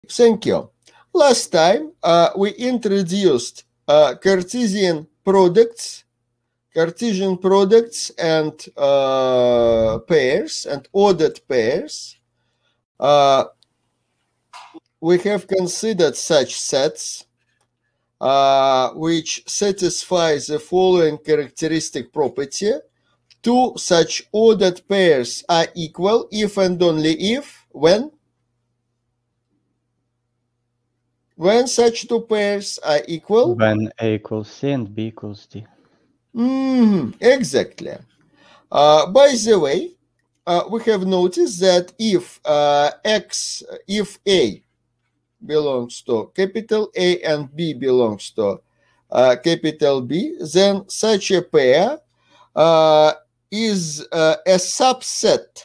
thank you. Last time we introduced Cartesian products and pairs and ordered pairs. We have considered such sets which satisfy the following characteristic property. Two such ordered pairs are equal if and only if, when such two pairs are equal? When A equals C and B equals D. Exactly. By the way, we have noticed that if A belongs to capital A and B belongs to capital B, then such a pair is a subset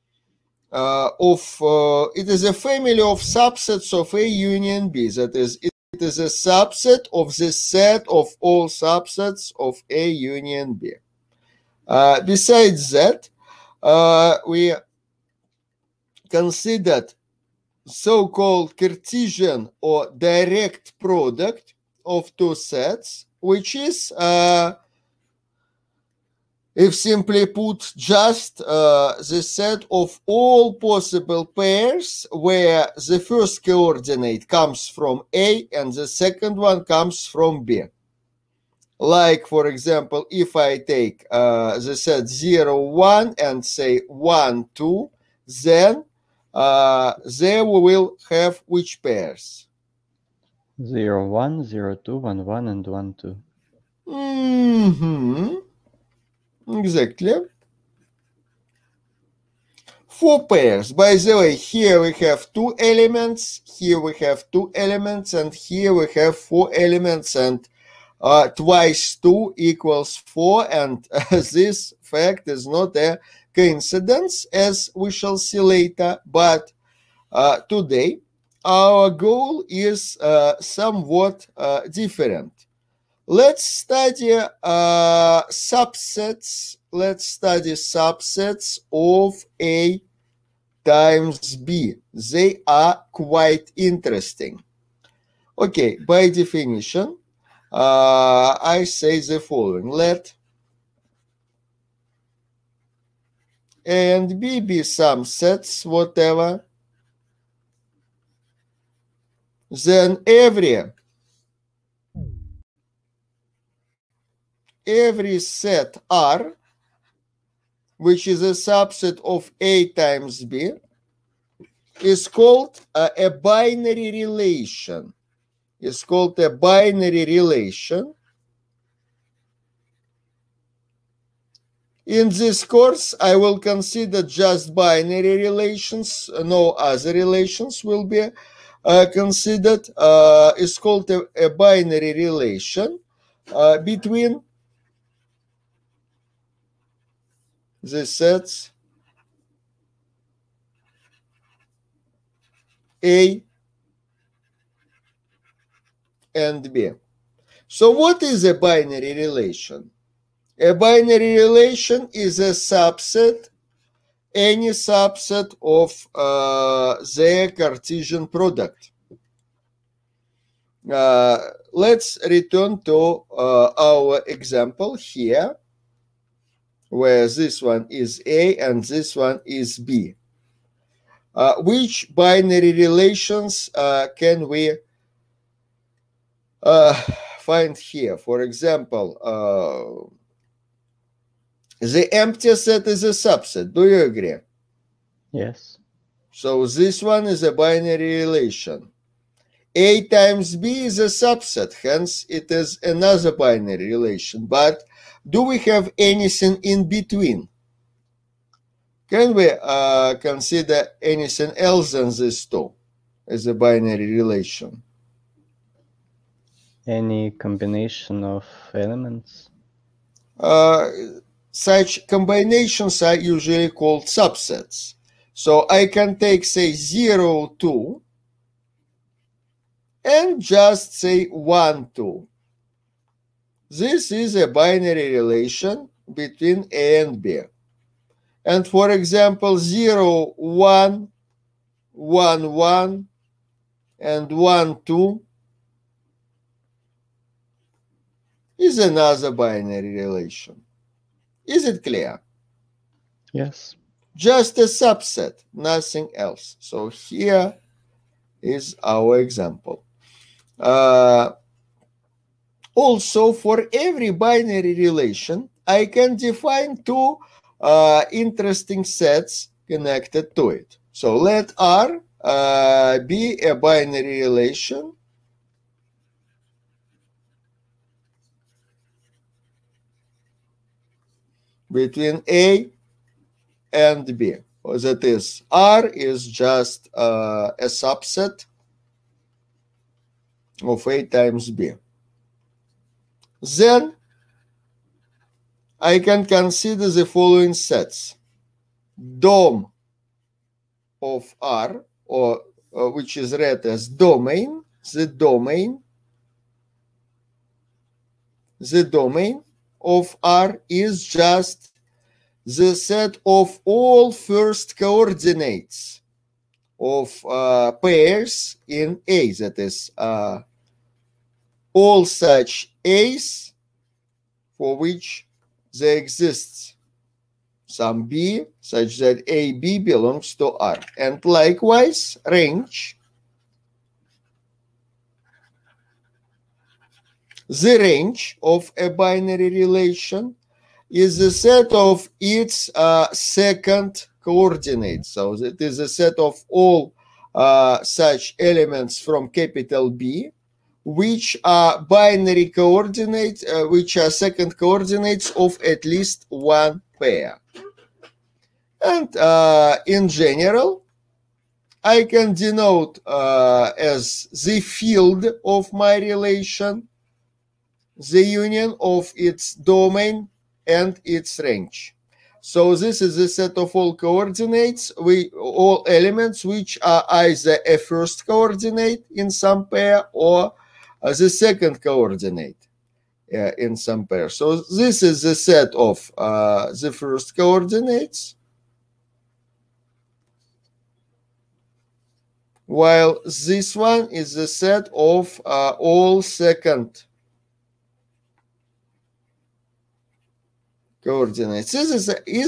it is a family of subsets of A union B. That is, it is a subset of the set of all subsets of A union B. Besides that, we considered so-called Cartesian or direct product of two sets, which is if simply put, just the set of all possible pairs where the first coordinate comes from A and the second one comes from B. Like, for example, if I take the set 0, 1 and say 1, 2, then there we will have which pairs? 0, 1, 0, 2, 1, 1, and 1, 2. Exactly. 4 pairs. By the way, here we have 2 elements, here we have 2 elements, and here we have 4 elements, and twice 2 equals 4, and this fact is not a coincidence, as we shall see later, but today our goal is somewhat different. Let's study subsets. Let's study subsets of A times B. They are quite interesting. Okay, by definition, I say the following. Let A and B be some sets, whatever. Then every set R, which is a subset of A times B, is called a binary relation. It's called a binary relation. In this course, I will consider just binary relations. No other relations will be considered. It's called a binary relation between the sets A and B. So what is a binary relation? A binary relation is a subset, any subset of the Cartesian product. Let's return to our example here, where this one is A and this one is B. Which binary relations can we find here? For example, the empty set is a subset. Do you agree? Yes. So this one is a binary relation. A times B is a subset, hence it is another binary relation. But do we have anything in between? Can we consider anything else than these two as a binary relation? Any combination of elements? Such combinations are usually called subsets. So I can take, say, 0, 2, and just say 1, 2. This is a binary relation between A and B. And for example, 0, 1, 1, 1, and 1, 2 is another binary relation. Is it clear? Yes. Just a subset, nothing else. So here is our example. Also, for every binary relation, I can define two interesting sets connected to it. So let R be a binary relation between A and B. That is, R is just a subset of A times B. Then I can consider the following sets. DOM of R, or which is read as domain, the domain of R is just the set of all first coordinates of pairs in A. That is, all such A's for which there exists some B such that AB belongs to R. And likewise, range. The range of a binary relation is the set of its second coordinates. So that is a set of all such elements from capital B, which are binary coordinates, which are second coordinates of at least one pair. And in general, I can denote as the field of my relation the union of its domain and its range. So this is the set of all coordinates, all elements which are either a first coordinate in some pair or the second coordinate in some pair. So this is the set of the first coordinates, while this one is the set of all second coordinates. Is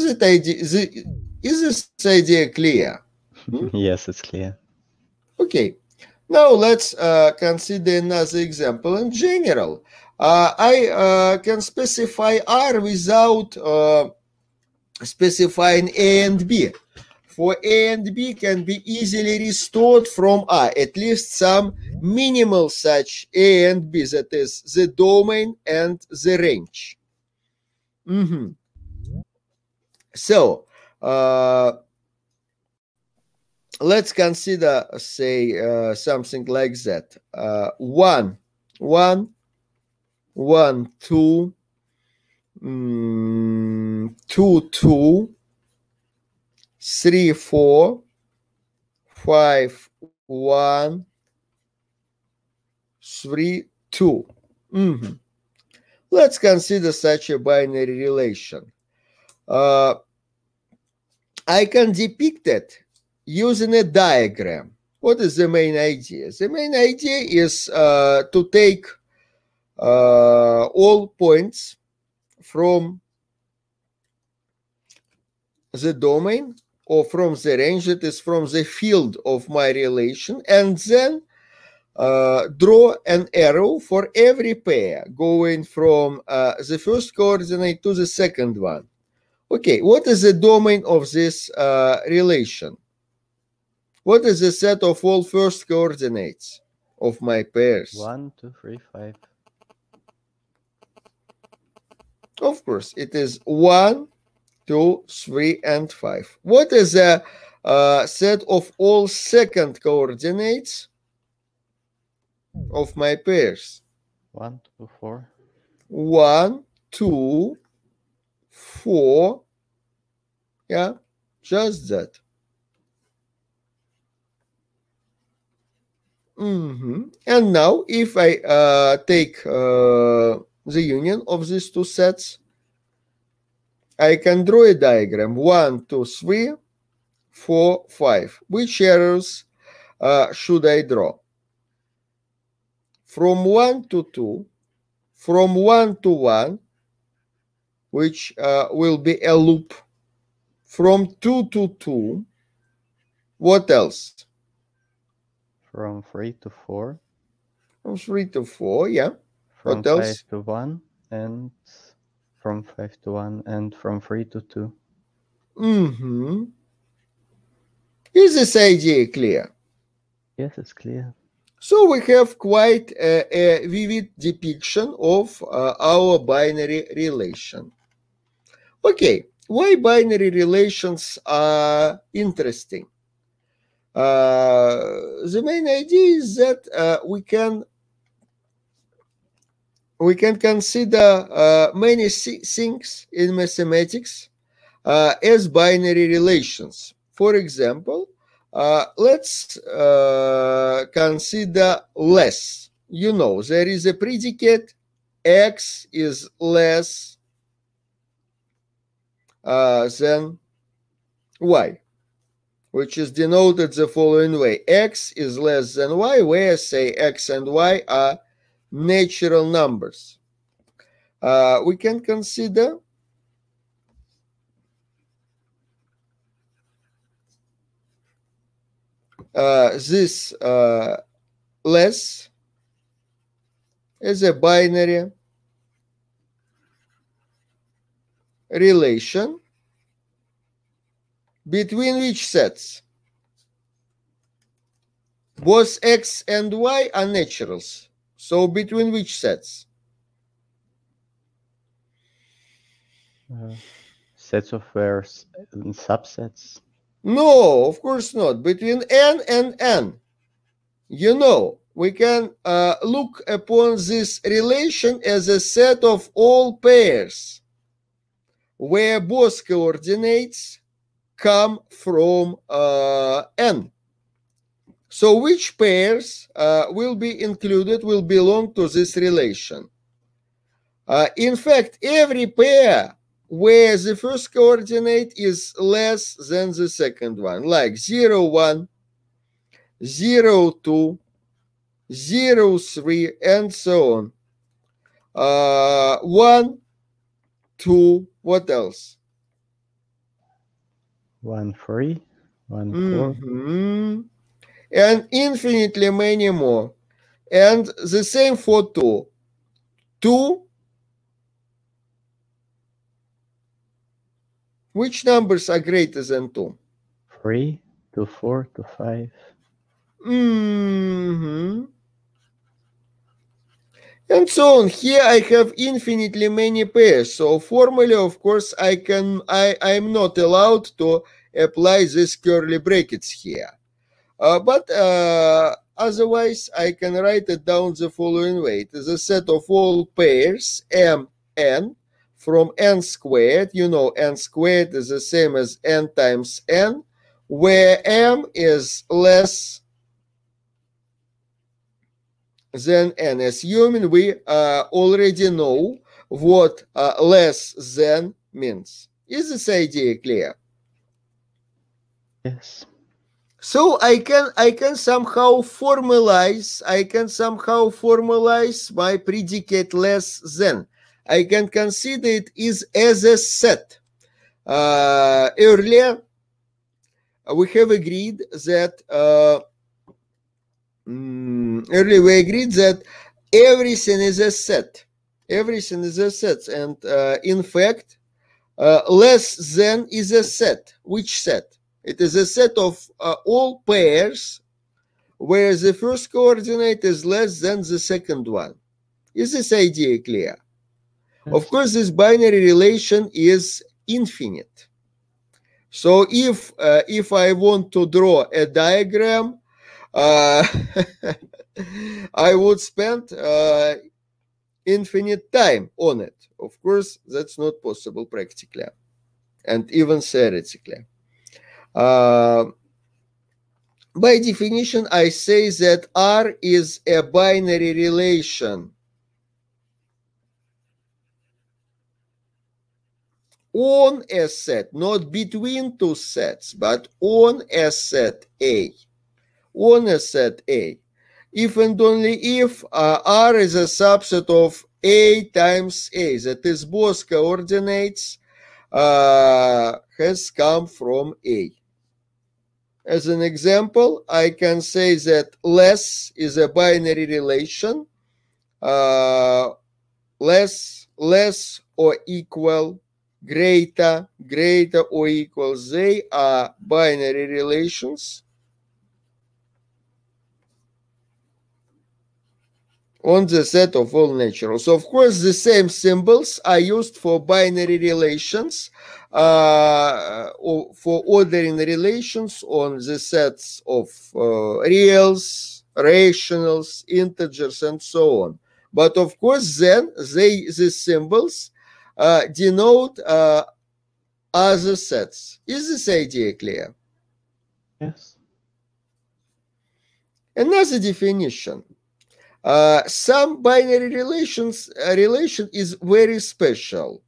this idea clear? Yes, it's clear. Okay. Now let's consider another example. In general, I can specify R without specifying A and B. For A and B can be easily restored from R, at least some minimal such A and B, that is the domain and the range. So let's consider, say, something like that. 1, 1, 1, 2, 2, 2, 3, 4, 5, 1, 3, 2. Let's consider such a binary relation. I can depict it using a diagram. What is the main idea? The main idea is to take all points from the domain or from the range, that is from the field of my relation, and then draw an arrow for every pair going from the first coordinate to the second one. Okay, what is the domain of this relation? What is the set of all first coordinates of my pairs? 1, 2, 3, 5. Of course, it is 1, 2, 3, and 5. What is the set of all second coordinates of my pairs? 1, 2, 4. 1, 2, 4. Yeah, just that. And now, if I take the union of these two sets, I can draw a diagram. 1, 2, 3, 4, 5. Which arrows should I draw? from 1 to 2, from 1 to 1, which will be a loop, from 2 to 2. What else? From 3 to 4. From 3 to 4, yeah. From What else? 5 to 1 and from 5 to 1 and from 3 to 2. Mm-hmm. Is this idea clear? Yes, it's clear. So we have quite a vivid depiction of our binary relation. Okay, why binary relations are interesting? The main idea is that we can consider many things in mathematics as binary relations. For example, let's consider less. You know, there is a predicate, x is less than y, which is denoted the following way. X is less than y, where say x and y are natural numbers. We can consider this less as a binary relation between which sets? Both x and y are naturals. So between which sets? Sets of pairs and subsets. No, of course not. Between n and n. You know, we can look upon this relation as a set of all pairs where both coordinates come from n. So which pairs will be included, will belong to this relation? In fact, every pair where the first coordinate is less than the second one, like 0, 1, 0, 2, 0, 3, and so on. 1, 2, what else? 1, 3, 1, 4. And infinitely many more. And the same for 2. 2. Which numbers are greater than 2? 3 to 4 to 5. And so on. Here I have infinitely many pairs. So formally, of course, I'm not allowed to apply these curly brackets here. But otherwise, I can write it down the following way. It is a set of all pairs mn from n squared. You know, n squared is the same as n times n, where m is less than n, assuming we already know what less than means. Is this idea clear? Yes. So I can somehow formalize my predicate less than. I can consider it as a set. Earlier we have agreed that everything is a set. Everything is a set, and in fact, less than is a set. Which set? It is a set of all pairs where the first coordinate is less than the second one. Is this idea clear? Yes. Of course, this binary relation is infinite. So if I want to draw a diagram, I would spend infinite time on it. Of course, that's not possible practically and even theoretically. By definition, I say that R is a binary relation on a set, not between two sets, but on a set A. On a set A. if and only if R is a subset of A times A, that is, both coordinates has come from A. As an example, I can say that less is a binary relation. Less or equal, greater or equals, they are binary relations on the set of all naturals. Of course, the same symbols are used for binary relations, or for ordering relations on the sets of reals, rationals, integers, and so on. But of course, then these symbols denote other sets. Is this idea clear? Yes. Another definition. Some binary relation is very special.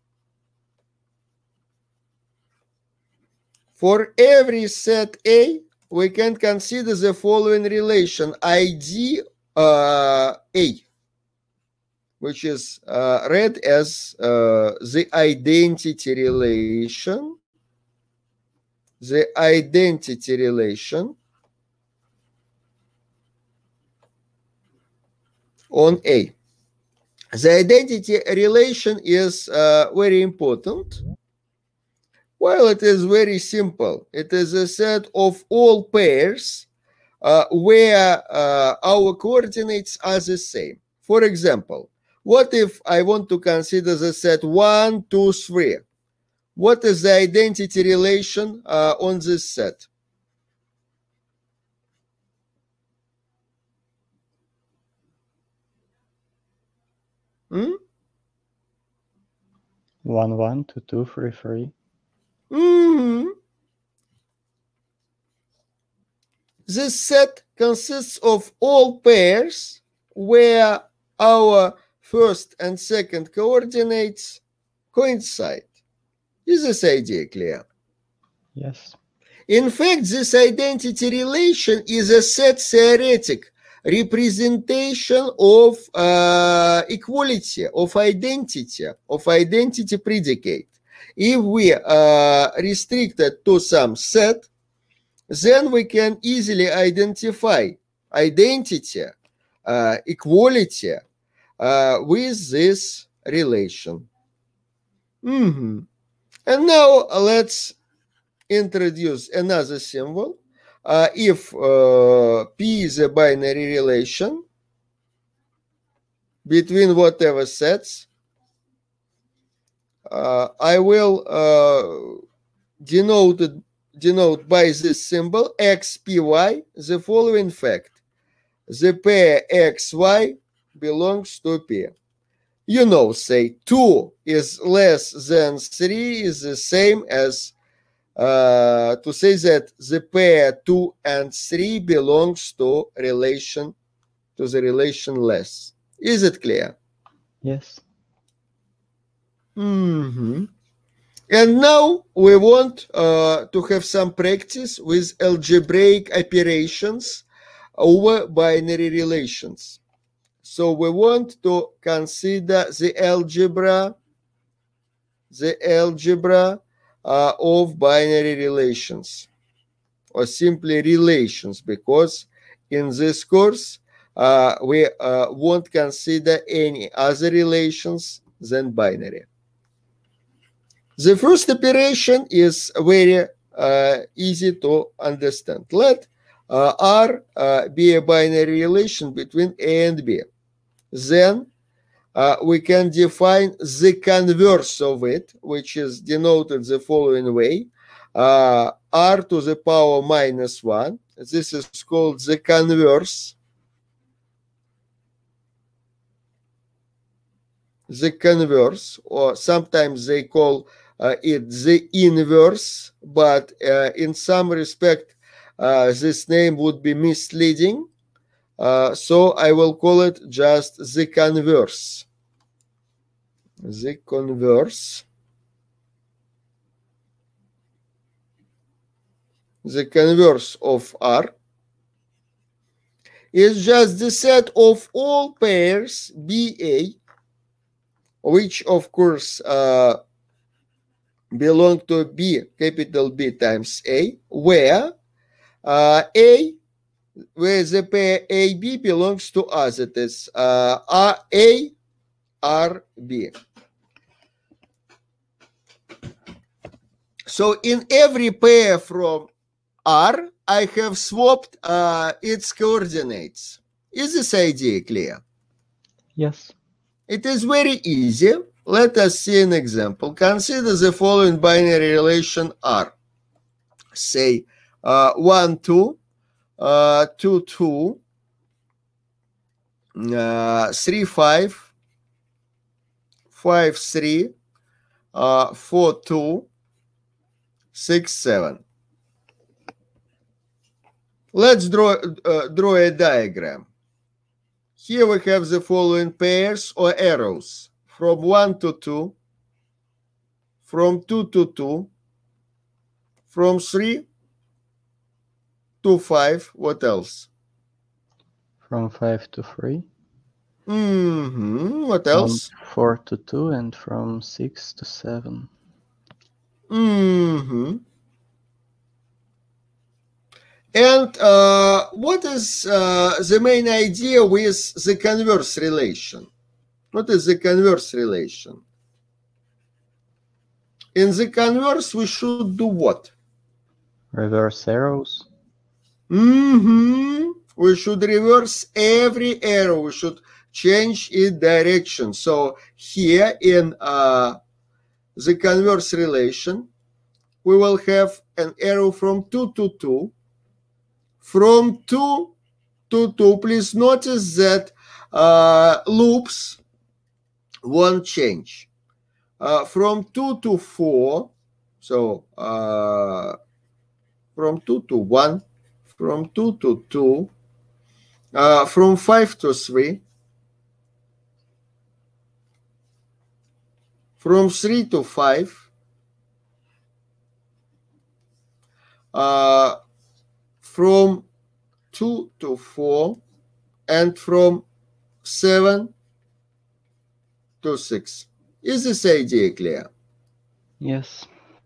For every set A, we can consider the following relation: ID A, which is read as the identity relation. The identity relation on A. The identity relation is very important. Well, it is very simple. It is a set of all pairs where our coordinates are the same. For example, what if I want to consider the set 1, 2, 3? What is the identity relation on this set? Hmm? 1, 1, 2, 2, 3, 3. Mm-hmm. This set consists of all pairs where our first and second coordinates coincide. Is this idea clear? Yes. In fact, this identity relation is a set theoretic representation of equality, of identity predicate. If we restrict it to some set, then we can easily identify identity, equality with this relation. And now let's introduce another symbol. If P is a binary relation between whatever sets, I will denote by this symbol xpy the following fact: the pair xy belongs to P. You know, say 2 is less than 3 is the same as to say that the pair 2 and 3 belongs to the relation less. Is it clear? Yes. And now we want to have some practice with algebraic operations over binary relations. So we want to consider the algebra of binary relations, or simply relations, because in this course we won't consider any other relations than binary. The first operation is very easy to understand. Let R be a binary relation between A and B. Then we can define the converse of it, which is denoted the following way: R to the power minus 1. This is called the converse. The converse, or sometimes they call it the inverse, but in some respect this name would be misleading. So I will call it just the converse. The converse. The converse of R. is just the set of all pairs BA, which of course belong to B, capital B times A, where A, where the pair AB belongs to A, that is A, R, B. So in every pair from R, I have swapped its coordinates. Is this idea clear? Yes. It is very easy. Let us see an example. Consider the following binary relation R. Say 1, 2, 2, 2, 3, 5, 5, 3, 4, 2, 6, 7. Let's draw a diagram. Here we have the following pairs or arrows. From 1 to 2, from 2 to 2, from 3 to 5. What else? From 5 to 3. What else? From 4 to 2 and from 6 to 7. And what is the main idea with the converse relation? What is the converse relation? In the converse, we should do what? Reverse arrows. We should reverse every arrow. We should change its direction. So here in the converse relation, we will have an arrow from 2 to 2. From 2 to 2, please notice that loops won't change. From 2 to 4, so from 2 to 1, from 2 to 2, from 5 to 3, from 3 to 5, from 2 to 4, and from 7 to 6. Is this idea clear? Yes.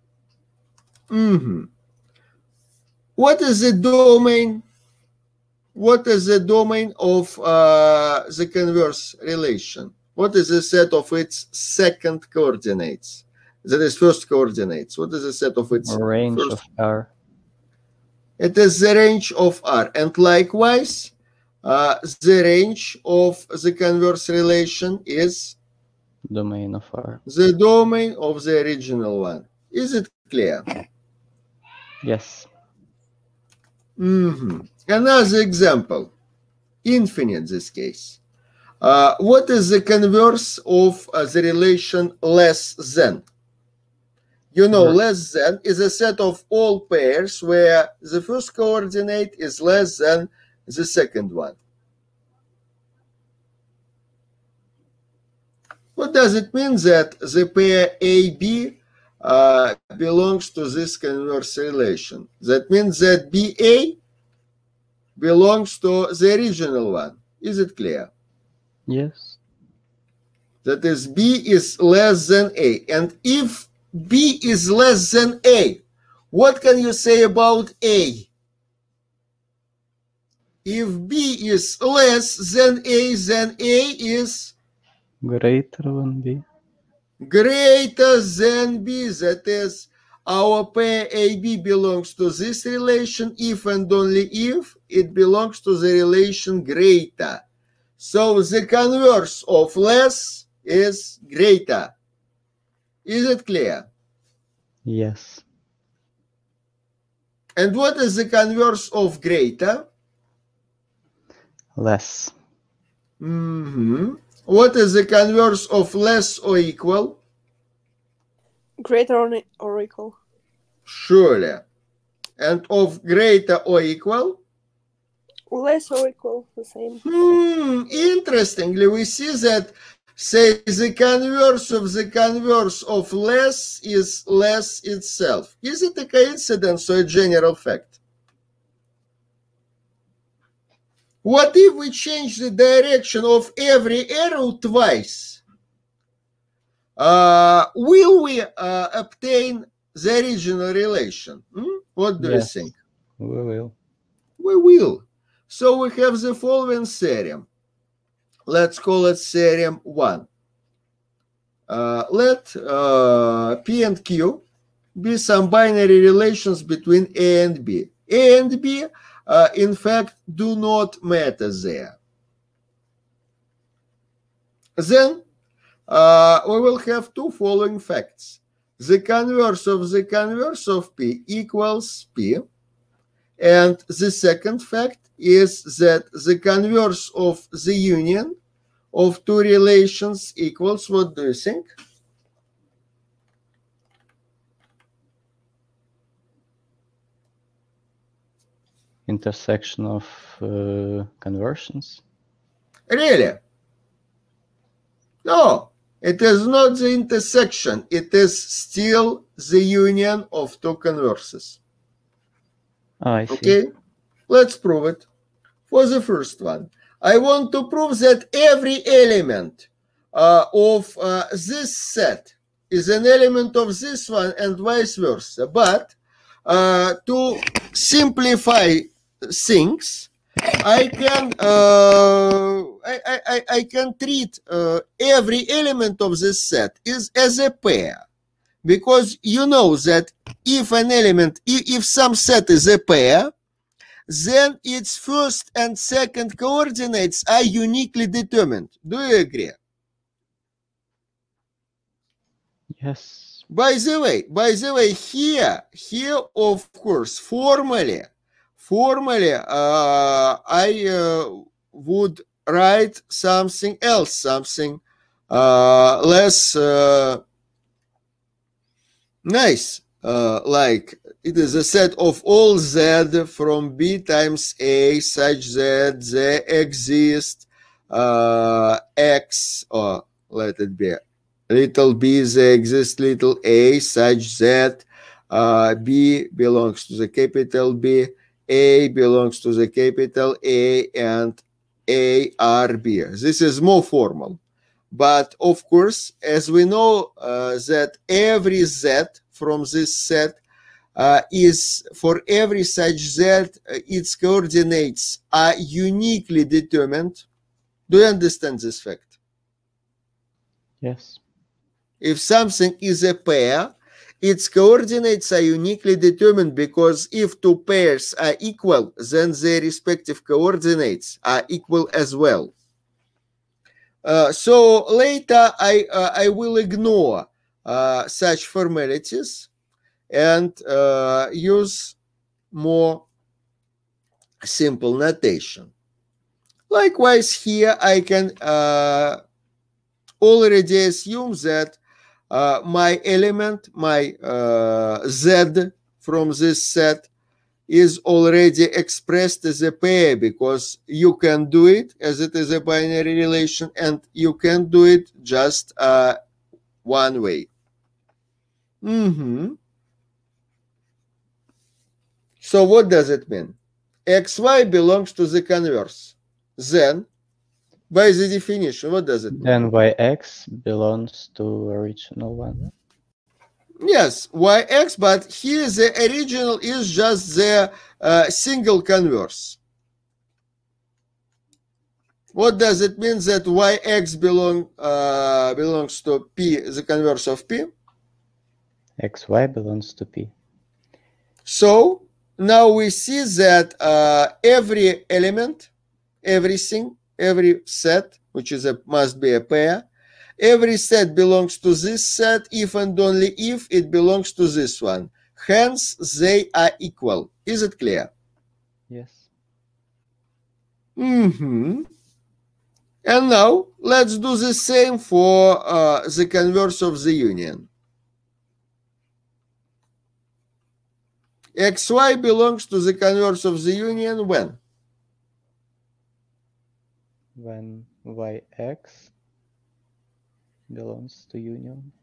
What is the domain? What is the domain of the converse relation? What is the set of its second coordinates? That is first coordinates. What is the set of its range first? Of R? It is the range of R. And likewise, the range of the converse relation is Domain of R. the domain of the original one. Is it clear? Yes. Another example, infinite this case. What is the converse of the relation less than? You know, less than is a set of all pairs where the first coordinate is less than the second one. What does it mean that the pair AB belongs to this converse relation? That means that BA belongs to the original one. Is it clear? Yes. That is, B is less than A. And if B is less than A, what can you say about A? If B is less than A, then A is greater than B. Greater than B. That is, our pair AB belongs to this relation if and only if it belongs to the relation greater. So the converse of less is greater. Is it clear? Yes. And what is the converse of greater? Less. What is the converse of less or equal? Greater or equal. Surely. And of greater or equal? Less or equal, the same. Interestingly, we see that, say, the converse of less is less itself. Is it a coincidence or a general fact? What if we change the direction of every arrow twice? Will we obtain the original relation? What do you Yes, think? we will. We will. So we have the following theorem. Let's call it theorem 1. Let P and Q be some binary relations between A and B. A and B, in fact, do not matter there. Then we will have two following facts. The converse of P equals P. And the second fact is that the converse of the union of two relations equals, what do you think? Intersection of conversions. Really? No, it is not the intersection. It is still the union of two converses. Oh, I see. Okay, let's prove it. For the first one, I want to prove that every element of this set is an element of this one and vice versa. But to simplify things, I can treat every element of this set as a pair, because you know that if an element, if some set is a pair, then its first and second coordinates are uniquely determined. Do you agree? Yes. By the way, here, of course, formally, I would write something else, something less nice, like it is a set of all Z from B times A such that there exist X, or let it be little b, there exists little a such that B belongs to the capital B, A belongs to the capital A, and A are B. This is more formal. But of course, as we know that every Z from this set is for every such Z, its coordinates are uniquely determined. Do you understand this fact? Yes. If something is a pair, its coordinates are uniquely determined, because if two pairs are equal, then their respective coordinates are equal as well. So later I will ignore such formalities and use more simple notation. Likewise, here I can already assume that my element, my Z from this set, is already expressed as a pair, because you can do it as it is a binary relation, and you can do it just one way. So what does it mean? XY belongs to the converse. Then, by the definition, what does it mean? Then Yx belongs to original one. Yes, Yx, but here the original is just the single converse. What does it mean that Yx belongs to P, the converse of P? Xy belongs to P. So now we see that every element, everything, every set, which is must be a pair, every set belongs to this set if and only if it belongs to this one. Hence, they are equal. Is it clear? Yes. And now let's do the same for the converse of the union. XY belongs to the converse of the union when? When Yx belongs to union.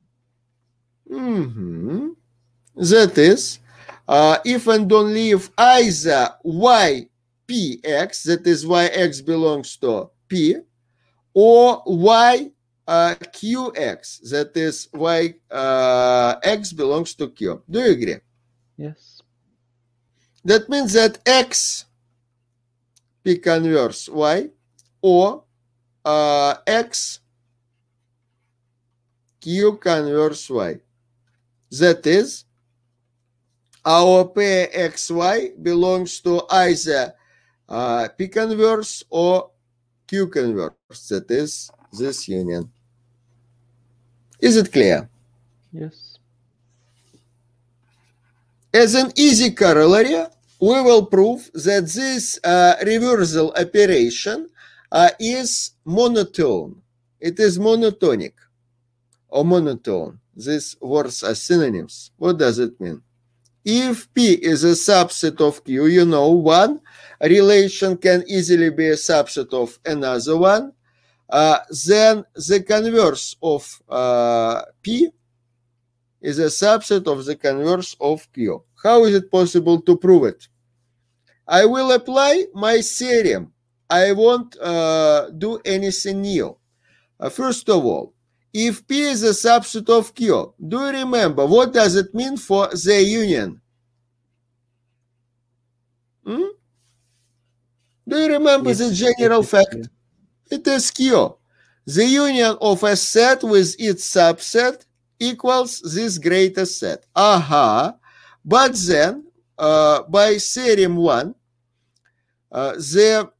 That is, if and only if either Y px, that is why x belongs to p, or y qx, that is why x belongs to q. Do you agree? Yes. That means that x p converse y, or x q converse y. That is, our pair xy belongs to either p converse or q converse. That is this union. Is it clear? Yes. As an easy corollary, we will prove that this reversal operation is monotone. It is monotonic or monotone. These words are synonyms. What does it mean? If P is a subset of Q, you know, one relation can easily be a subset of another one, then the converse of P is a subset of the converse of Q. How is it possible to prove it? I will apply my theorem. I won't do anything new. First of all, if P is a subset of Q, do you remember what does it mean for the union? Do you remember the general fact? Q. It is Q. The union of a set with its subset equals this greater set. But then, by theorem 1, the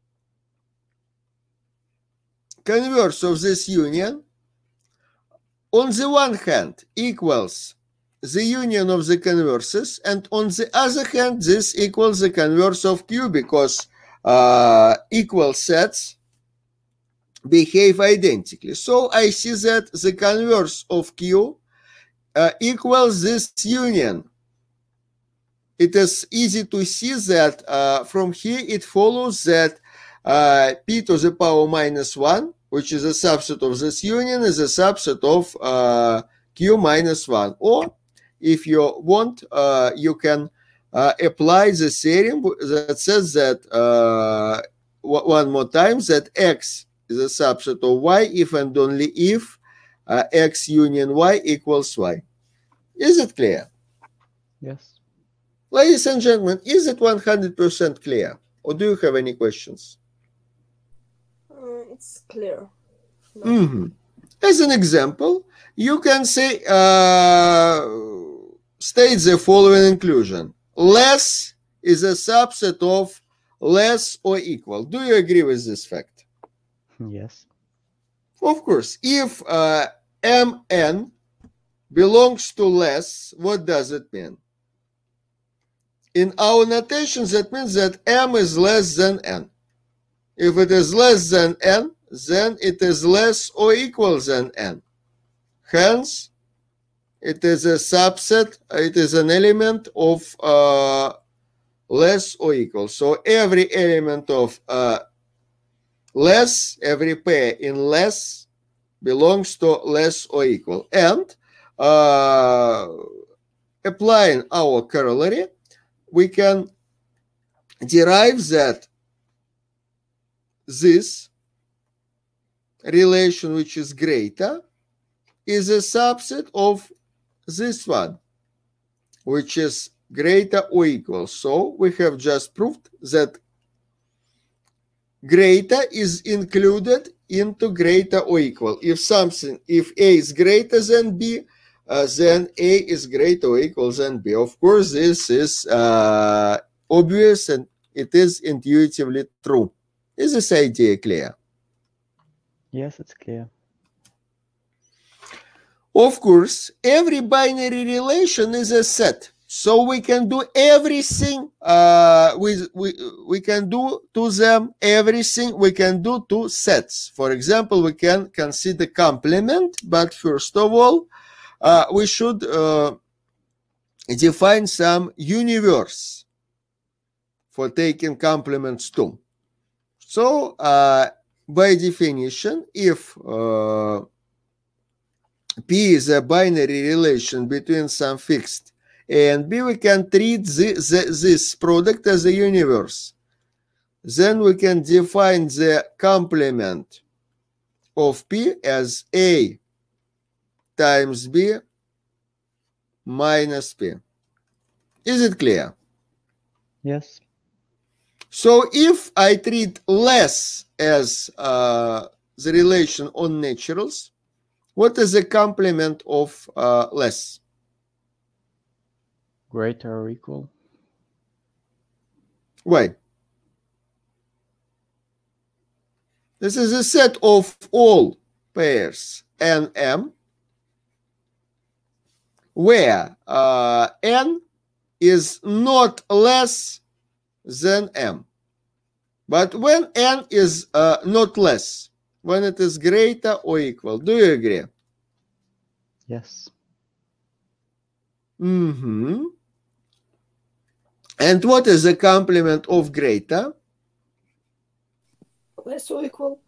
converse of this union, on the one hand, equals the union of the converses, and on the other hand, this equals the converse of Q, because equal sets behave identically. So I see that the converse of Q equals this union. It is easy to see that from here it follows that P to the power minus 1, which is a subset of this union, is a subset of Q minus 1. Or if you want, you can apply the theorem that says that one more time, that X is a subset of Y if and only if X union Y equals Y. Is it clear? Yes. Ladies and gentlemen, is it 100% clear? Or do you have any questions? It's clear. No. As an example, you can say, state the following inclusion. Less is a subset of less or equal. Do you agree with this fact? Yes. Of course. If Mn belongs to less, what does it mean? In our notation, that means that M is less than N. If it is less than N, then it is less or equal than N. Hence, it is a subset, it is an element of less or equal. So every element of less, every pair in less belongs to less or equal. And applying our corollary, we can derive that this relation, which is greater, is a subset of this one, which is greater or equal. So we have just proved that greater is included into greater or equal. If A is greater than B, then A is greater or equal than B. Of course, this is obvious and it is intuitively true. Is this idea clear? Yes, it's clear. Of course, every binary relation is a set. So we can do everything, we can do to them everything we can do to sets. For example, we can consider complement, but first of all, we should define some universe for taking complements to. So, by definition, if P is a binary relation between some fixed A and B, we can treat this product as a universe. then we can define the complement of P as A times B minus P. Is it clear? Yes. So if I treat less as the relation on naturals, what is the complement of less? Greater or equal. Why? This is a set of all pairs Nm, where N is not less than M. But when N is not less, when it is greater or equal, do you agree? Yes. Mm-hmm. And what is the complement of greater? Less or equal.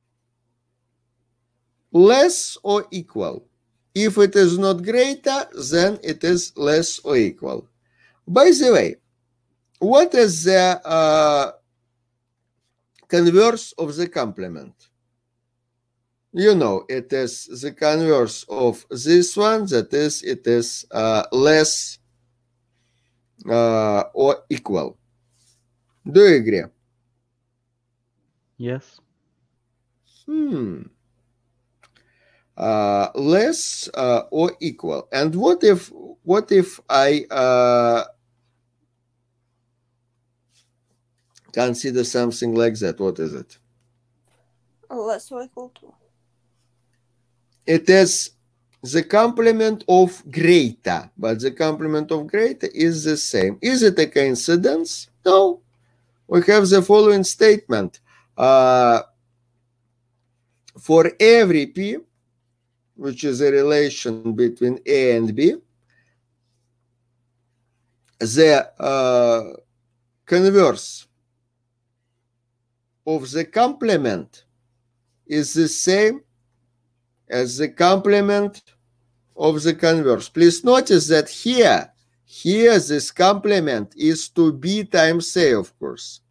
Less or equal. If it is not greater, then it is less or equal. By the way, what is the converse of the complement? You know, it is the converse of this one, that is, it is less or equal. Do you agree? Yes. Less or equal. And what if I consider something like that? What is it? Less or equal to. It is the complement of greater, but the complement of greater is the same. Is it a coincidence? No. We have the following statement. For every P, which is a relation between A and B, the converse of the complement is the same as the complement of the converse. Please notice that here this complement is to B times A, of course.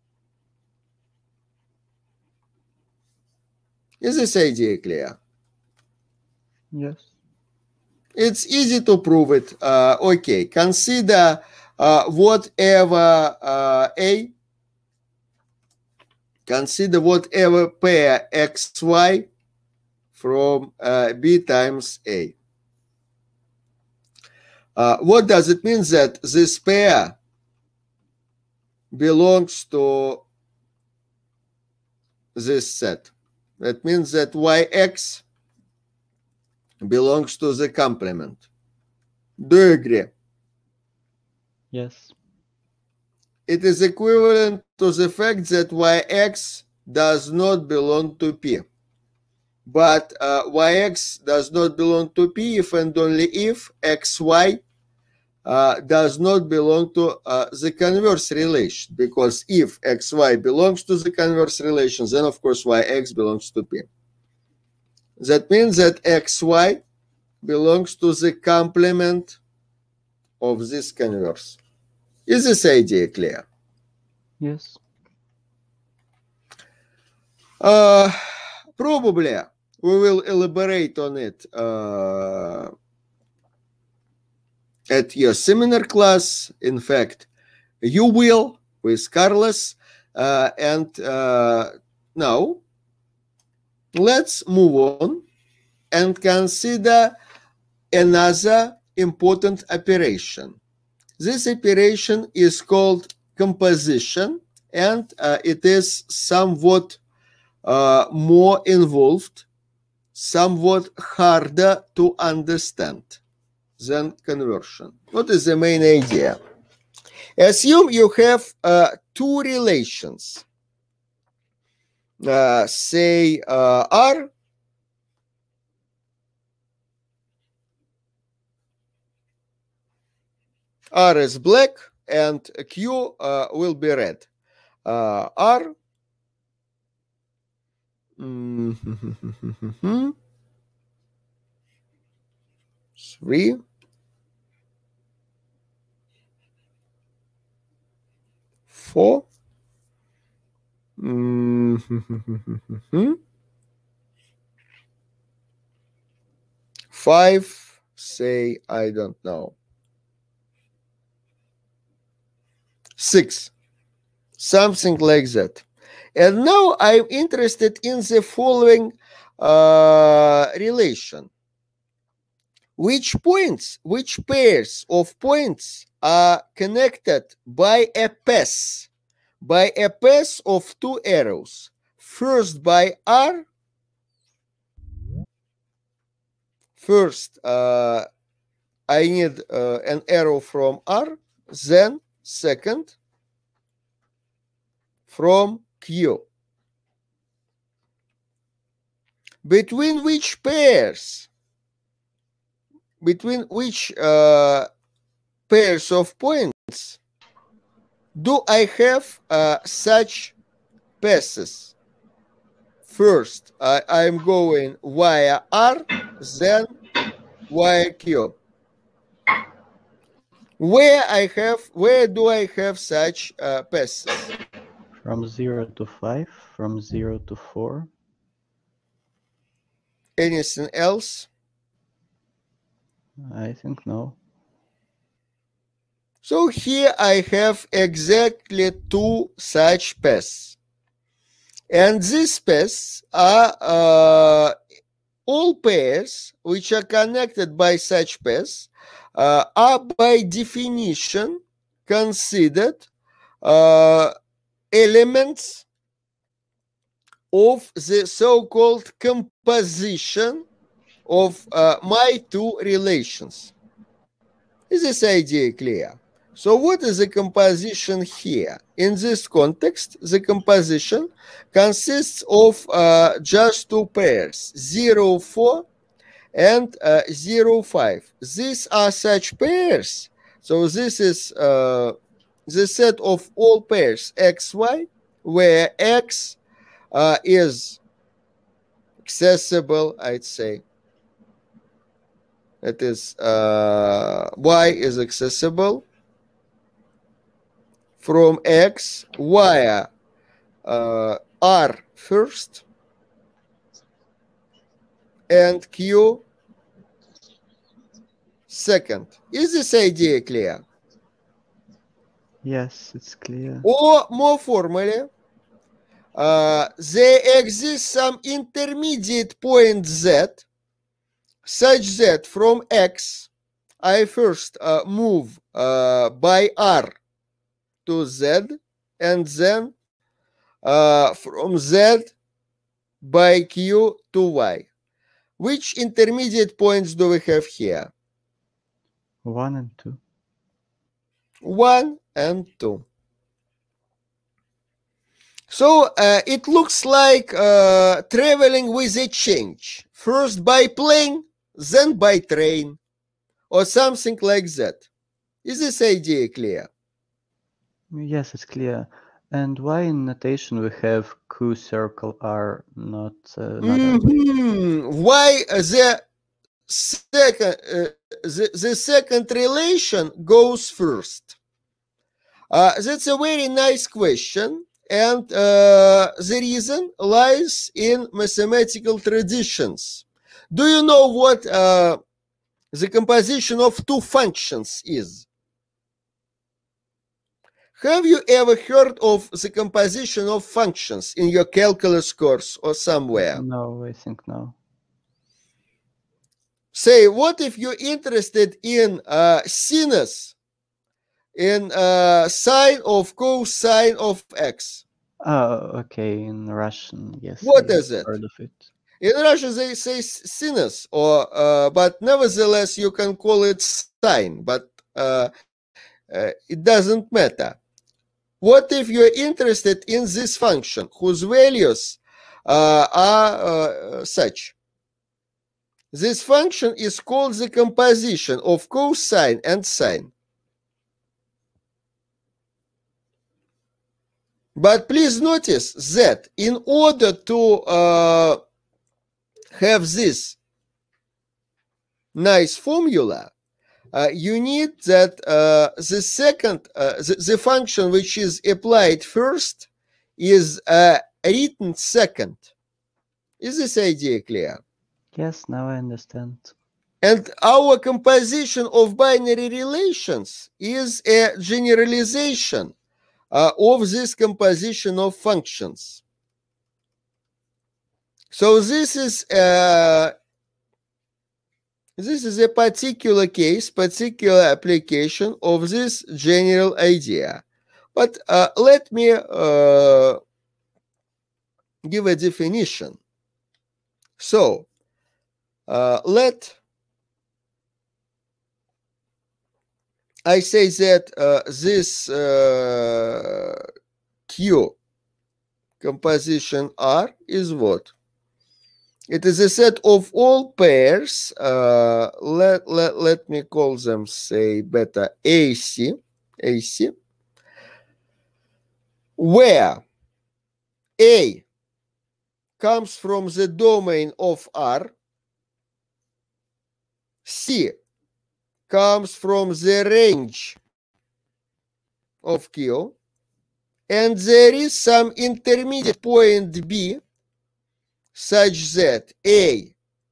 Is this idea clear? Yes. It's easy to prove it. Okay, consider whatever A, consider whatever pair XY from B times A. What does it mean? That this pair belongs to this set. That means that YX belongs to the complement. Do you agree? Yes. It is equivalent to the fact that YX does not belong to P. But YX does not belong to P if and only if XY does not belong to the converse relation. Because if XY belongs to the converse relation, then of course YX belongs to P. That means that XY belongs to the complement of this converse. Is this idea clear? Yes. Probably we will elaborate on it at your seminar class. In fact, you will with Carlos. And now let's move on and consider another important operation. This operation is called composition, and it is somewhat more involved, somewhat harder to understand than conversion. What is the main idea? Assume you have two relations, say R is black and Q will be red. R 3, 4, Five, say, I don't know. 6, something like that. And now I'm interested in the following relation. Which pairs of points are connected by a path of 2 arrows? First by R. First, I need an arrow from R, then second from Q. Between which pairs? Between which pairs of points do I have such passes? First, I'm going via R, then via Q. Where do I have such passes? From 0 to 5, from 0 to 4. Anything else? I think no. So here I have exactly 2 such paths. And these paths are all pairs which are connected by such paths are by definition considered elements of the so-called composition of my 2 relations. Is this idea clear? So what is the composition here? In this context, the composition consists of just 2 pairs, 0, 4 and 0, 5. These are such pairs. So this is the set of all pairs x, y, where x is accessible, I'd say. That is, y is accessible from x via R first and Q second. Is this idea clear? Yes, it's clear. Or more formally, there exists some intermediate point Z such that from X I first move by R to Z, and then from Z by Q to Y. Which intermediate points do we have here? 1 and 2. 1 and 2. So it looks like traveling with a change. First by plane, then by train, or something like that. Is this idea clear? Yes, it's clear. And why in notation we have Q circle R, not Why the second relation goes first? That's a very nice question, and the reason lies in mathematical traditions. Do you know what the composition of 2 functions is? Have you ever heard of the composition of functions in your calculus course or somewhere? No, I think no. Say, what if you're interested in sinus, in sine of cosine of x? Oh, okay, in Russian, yes. What I is it? heard of it. In Russian, they say sinus, or but nevertheless, you can call it sine, but it doesn't matter. What if you're interested in this function whose values are such? This function is called the composition of cosine and sine. But please notice that in order to have this nice formula, you need that the function which is applied first is written second. Is this idea clear? Yes, now I understand. And our composition of binary relations is a generalization of this composition of functions. So this is a particular case, particular application of this general idea. But let me give a definition. So I say that this Q composition R is what? It is a set of all pairs. Let me call them, say, beta AC, where A comes from the domain of R, C comes from the range of Q, and there is some intermediate point B such that A,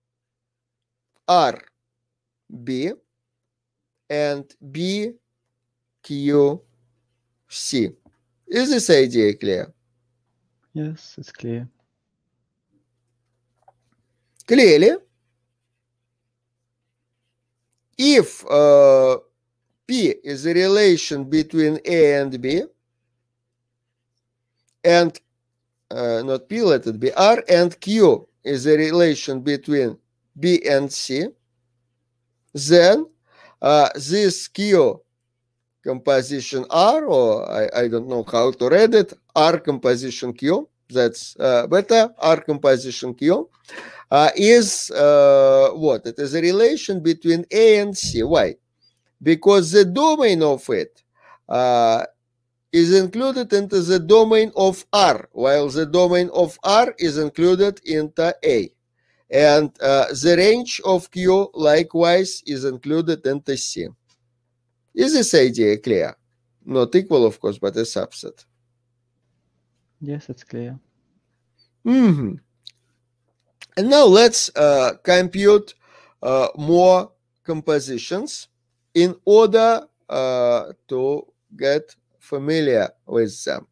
R, B, and B, Q, C. Is this idea clear? Yes, it's clear. Clearly, if P is a relation between A and B, and not P, let it be R, and Q is a relation between B and C, then this Q composition R, or I don't know how to read it, R composition Q, that's beta R composition Q, is what? It is a relation between A and C. Why? Because the domain of it is included into the domain of R, while the domain of R is included into A. And the range of Q likewise is included into C. Is this idea clear? Not equal, of course, but a subset. Yes, it's clear. And now let's compute more compositions in order to get familiar with them.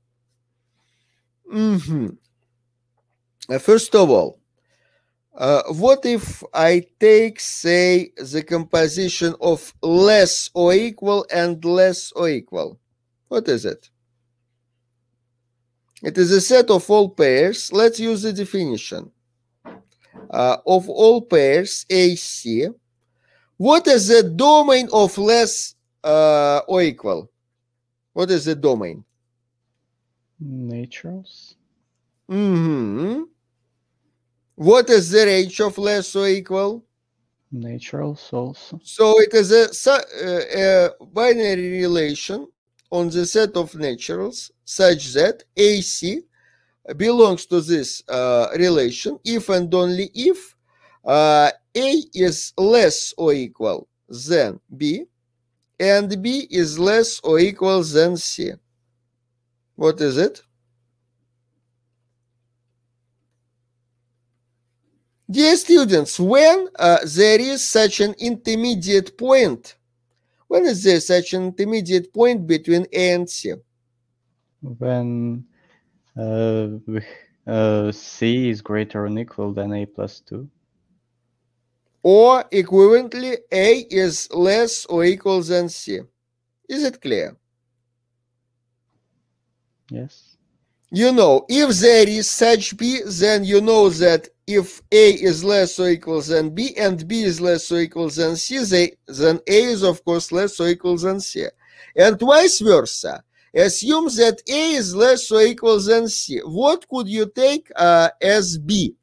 First of all, what if I take, say, the composition of less or equal and less or equal? What is it? It is a set of all pairs. Let's use the definition. Of all pairs AC, what is the domain of less or equal? What is the domain? Naturals. What is the range of less or equal? Naturals also. So it is a binary relation on the set of naturals such that AC belongs to this relation if and only if A is less or equal than B and B is less or equal than C. What is it? Dear students, when there is such an intermediate point, when is there such an intermediate point between A and C? When C is greater or equal than A plus 2. Or equivalently, A is less or equal than C. Is it clear? Yes. You know, if there is such B, then you know that if A is less or equal than B and B is less or equal than C, then A is of course less or equal than C. And vice versa. Assume that A is less or equal than C. What could you take as B?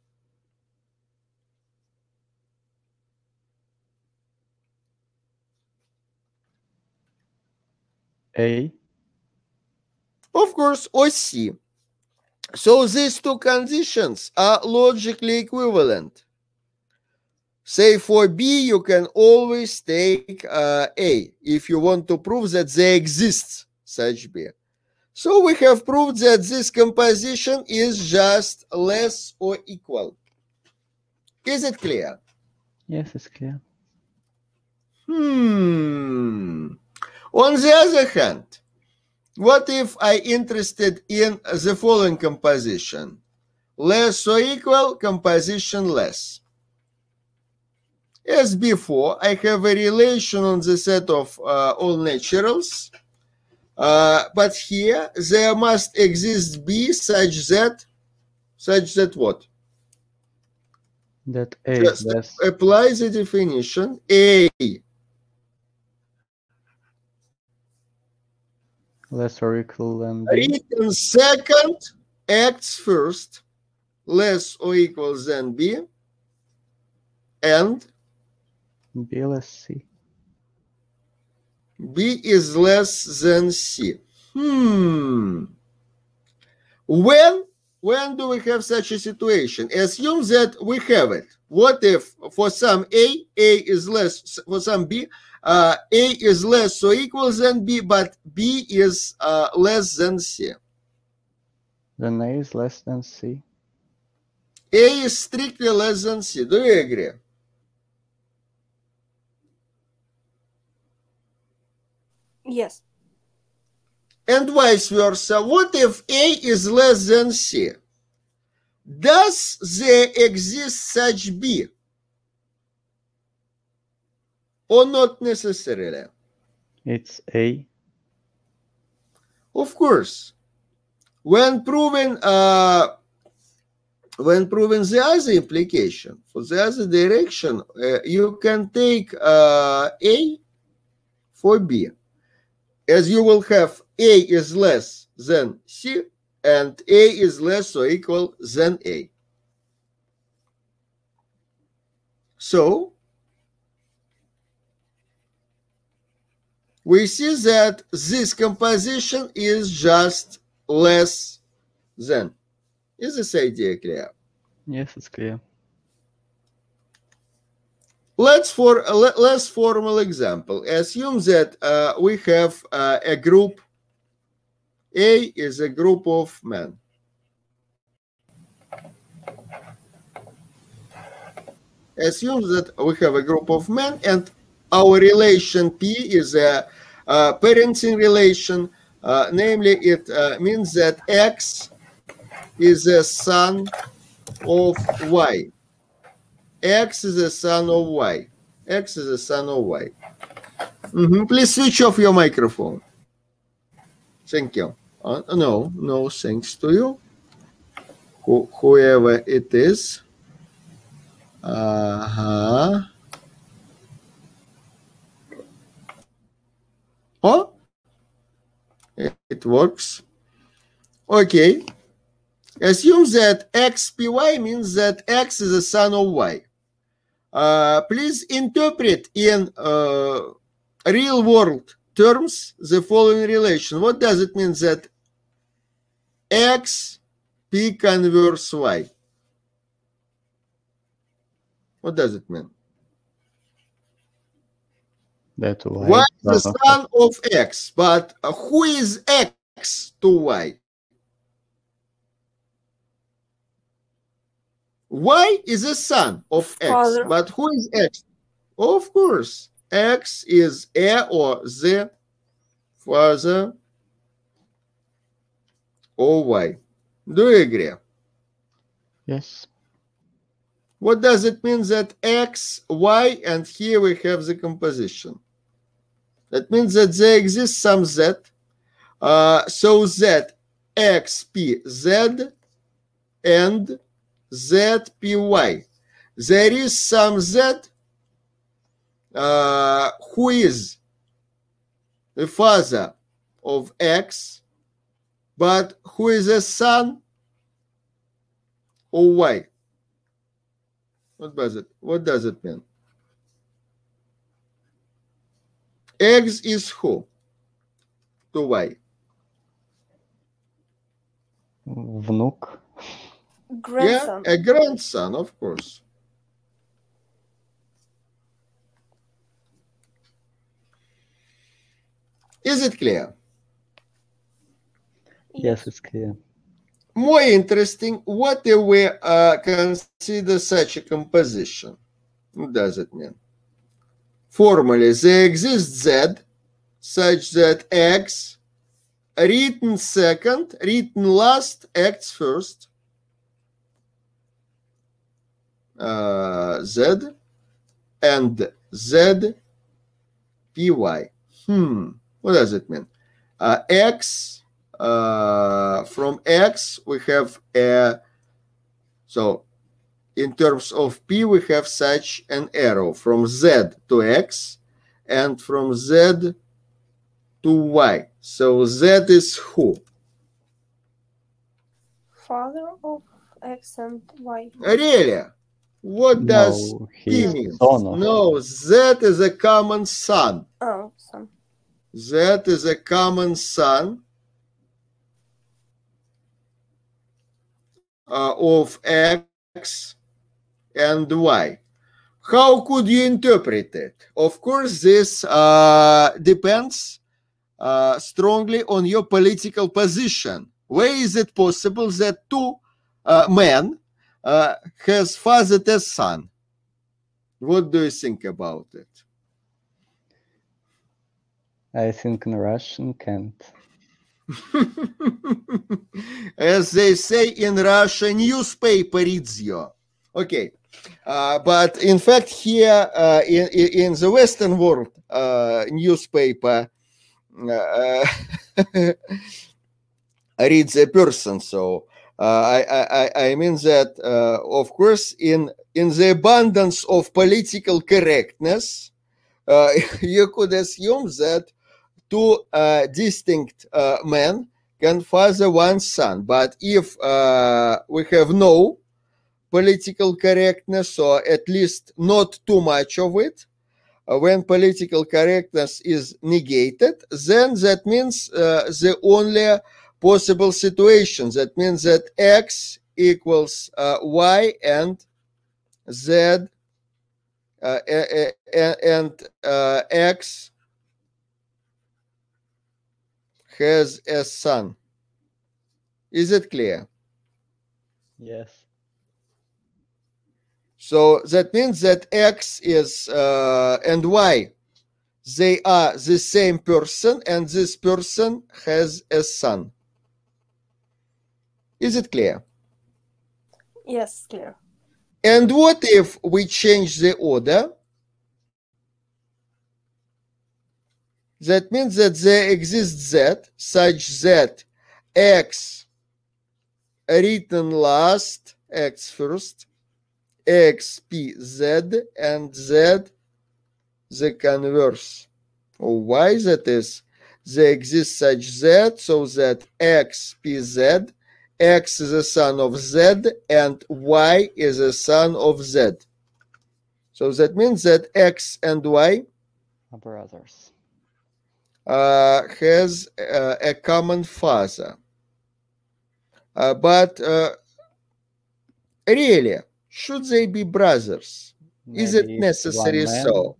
A. Of course, or C. So these two conditions are logically equivalent. Say for B, you can always take A if you want to prove that there exists such B. So we have proved that this composition is just less or equal. Is it clear? Yes, it's clear. On the other hand, what if I interested in the following composition? Less or equal, composition less. As before, I have a relation on the set of all naturals, but here there must exist B such that what? That A Just is less. apply the definition. A Less or equal than B. written second acts first, less or equal than B, and B less C. B is less than C. When do we have such a situation? Assume that we have it. What if for some A is less, for some B, A is less or equal than B, but B is less than C? Then A is less than C. A is strictly less than C. Do you agree? Yes. And vice versa. What if A is less than C? Does there exist such B? Or not necessarily? It's A. Of course. When proving the other implication, for the other direction, you can take A for B, as you will have A is less than C and A is less or equal than A. So we see that this composition is just less than. Is this idea clear? Yes, it's clear. Let's for a less formal example, assume that we have a group. A is a group of men. Assume that we have a group of men and our relation P is a parenting relation. Namely, it means that X is a son of Y. X is a son of Y. X is a son of Y. Please switch off your microphone. Thank you. No, thanks to you. Whoever it is. Oh, it works. Okay. Assume that XPY means that X is a son of Y. Please interpret in real world terms the following relation. What does it mean that X P converse Y? What does it mean? That Y is the son of X, but who is X to Y? Y is a son of X, Father. but who is X? Of course, X is a or the father of Y. Do you agree? Yes. What does it mean that X, Y, and here we have the composition? That means that there exists some Z, so that X, P, Z, and Z, P, Y. There is some Z who is the father of X, but who is a son of Y. What does it mean? X is who to Y? Внук. Grandson. Yeah, a grandson, of course. Is it clear? Yes, it's clear. More interesting, what if we consider such a composition? What does it mean? Formally, there exists Z such that X written second, written last, acts first. Z and Z py. What does it mean? X, from X we have a, so in terms of P we have such an arrow from Z to X and from Z to Y. So Z is who? Father of X and Y. Really? What does No, P he's mean? son of. No, Z is a common son. Oh, son. Z is a common son of X and Y. How could you interpret it? Of course, this depends strongly on your political position. Where is it possible that two men has fathered a son? What do you think about it? I think in Russian can't. As they say in Russia, newspaper reads you. Okay, but in fact here in the Western world, newspaper reads a person. So I mean that, of course, in the abundance of political correctness, you could assume that two distinct men can father one son. But if we have no political correctness, or at least not too much of it, when political correctness is negated, then that means the only possible situation. That means that X equals Y and Z and X has a son. Is it clear? Yes. So that means that X is and Y, they are the same person, and this person has a son. Is it clear? Yes, clear. And what if we change the order? That means that there exists Z such that X written last, X first, X, P, Z, and Z the converse of Y. That is, there exists such Z so that X, P, Z, X is a son of Z and Y is a son of Z. So that means that X and Y Are brothers. has a common father. But really, should they be brothers? Is it Maybe it's necessary one man. so?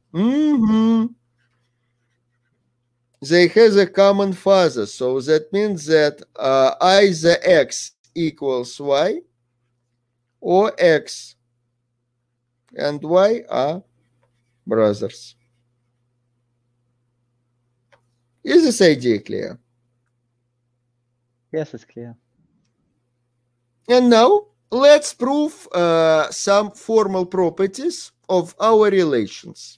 They have a common father, so that means that either X equals Y or X and Y are brothers. Is this idea clear? Yes, it's clear. And now let's prove some formal properties of our relations.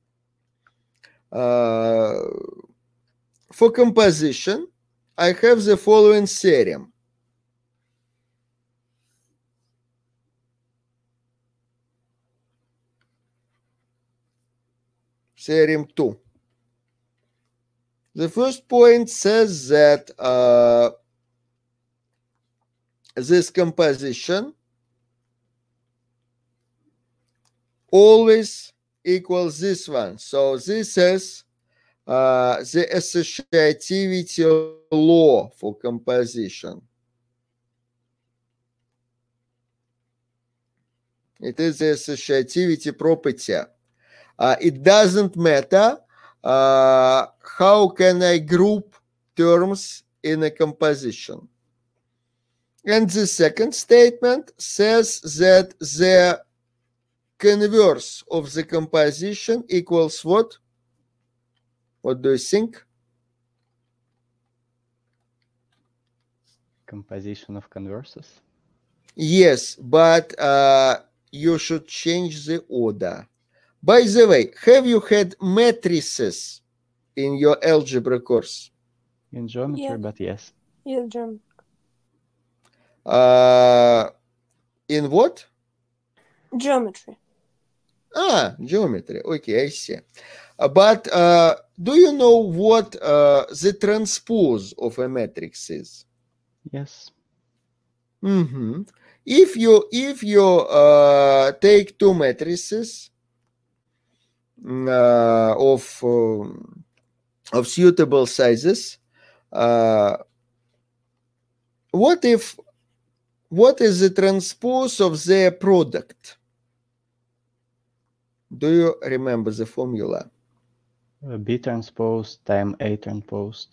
For composition, I have the following theorem. Theorem 2. The first point says that this composition always equals this one. So this is the associativity law for composition. It is the associativity property. It doesn't matter how can I group terms in a composition. And the second statement says that the converse of the composition equals what? What do you think? Composition of converses? Yes, but you should change the order. By the way, have you had matrices in your algebra course? In geometry, Yeah. but yes. Yeah, Jim. In what? Geometry. Geometry. Okay, I see. But do you know what the transpose of a matrix is? Yes. If you take two matrices of suitable sizes, what is the transpose of their product? Do you remember the formula? B transpose times A transpose.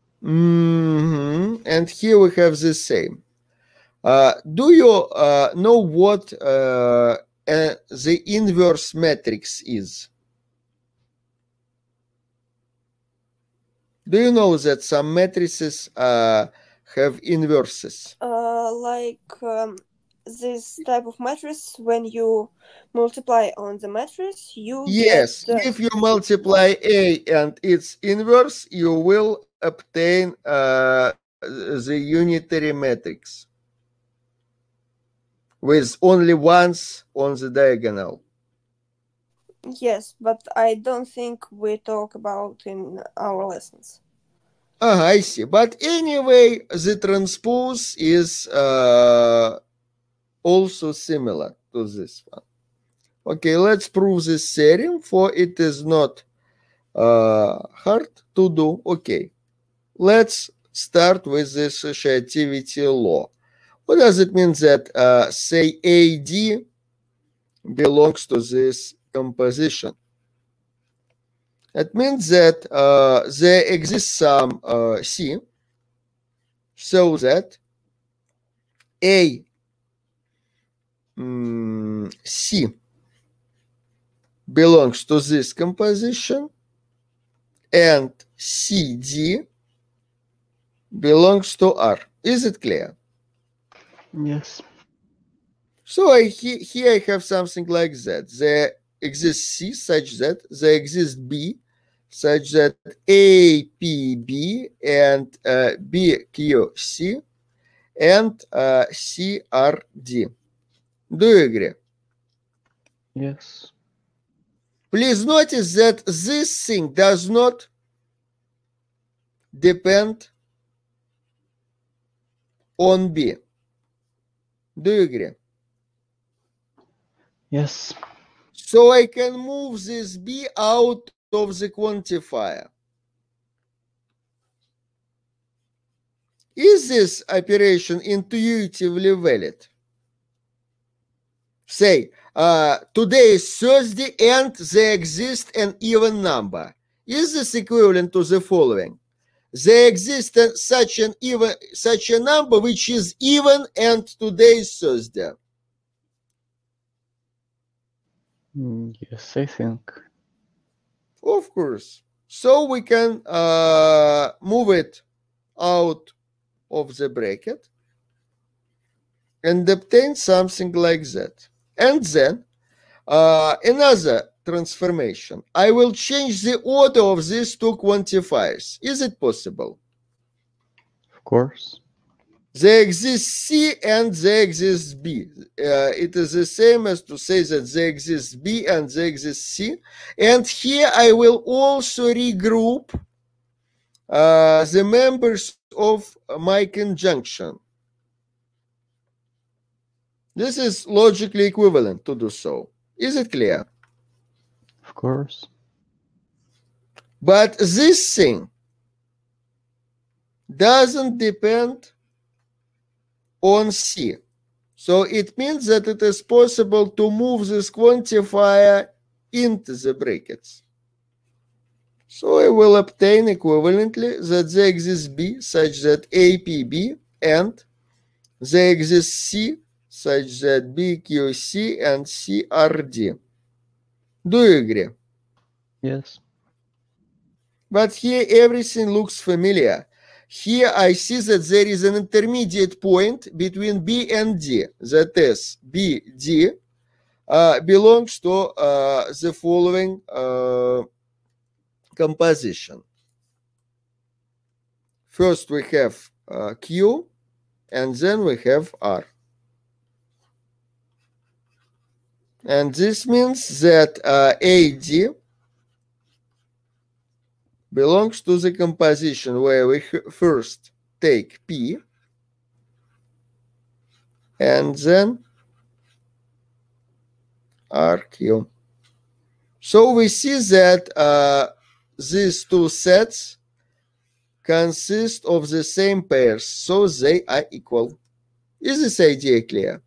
And here we have the same. Do you know what the inverse matrix is? Do you know that some matrices have inverses? This type of matrix, when you multiply on the matrix, you Yes, get if you multiply A and its inverse, you will obtain the unitary matrix with only ones on the diagonal. Yes, but I don't think we talk about in our lessons. I see. But anyway, the transpose is also similar to this one. Okay, let's prove this theorem, for it is not hard to do. Okay, let's start with the associativity law. What does it mean that, say, AD belongs to this composition? It means that there exists some C, so that A C belongs to this composition and CD belongs to R. Is it clear? Yes. So here I have something like that. There exists C such that there exists B such that APB and BQC and CRD. Do you agree? Yes. Please notice that this thing does not depend on B. Do you agree? Yes. So I can move this B out of the quantifier. Is this operation intuitively valid? Say, today is Thursday and there exists an even number. Is this equivalent to the following? There exists such a number which is even and today is Thursday. Yes, I think. Of course. So we can move it out of the bracket and obtain something like that. And then another transformation. I will change the order of these two quantifiers. Is it possible? Of course. There exists C and there exists B. It is the same as to say that there exists B and there exists C. And here I will also regroup the members of my conjunction. This is logically equivalent to do so. Is it clear? Of course. But this thing doesn't depend on C. So it means that it is possible to move this quantifier into the brackets. So I will obtain equivalently that there exists B such that APB and there exists C such that BQC and CRD. Do you agree? Yes. But here everything looks familiar. Here I see that there is an intermediate point between B and D. That is, BD belongs to the following composition. First we have Q, and then we have R. And this means that AD belongs to the composition where we first take P and then RQ. So we see that these two sets consist of the same pairs, so they are equal. Is this idea clear?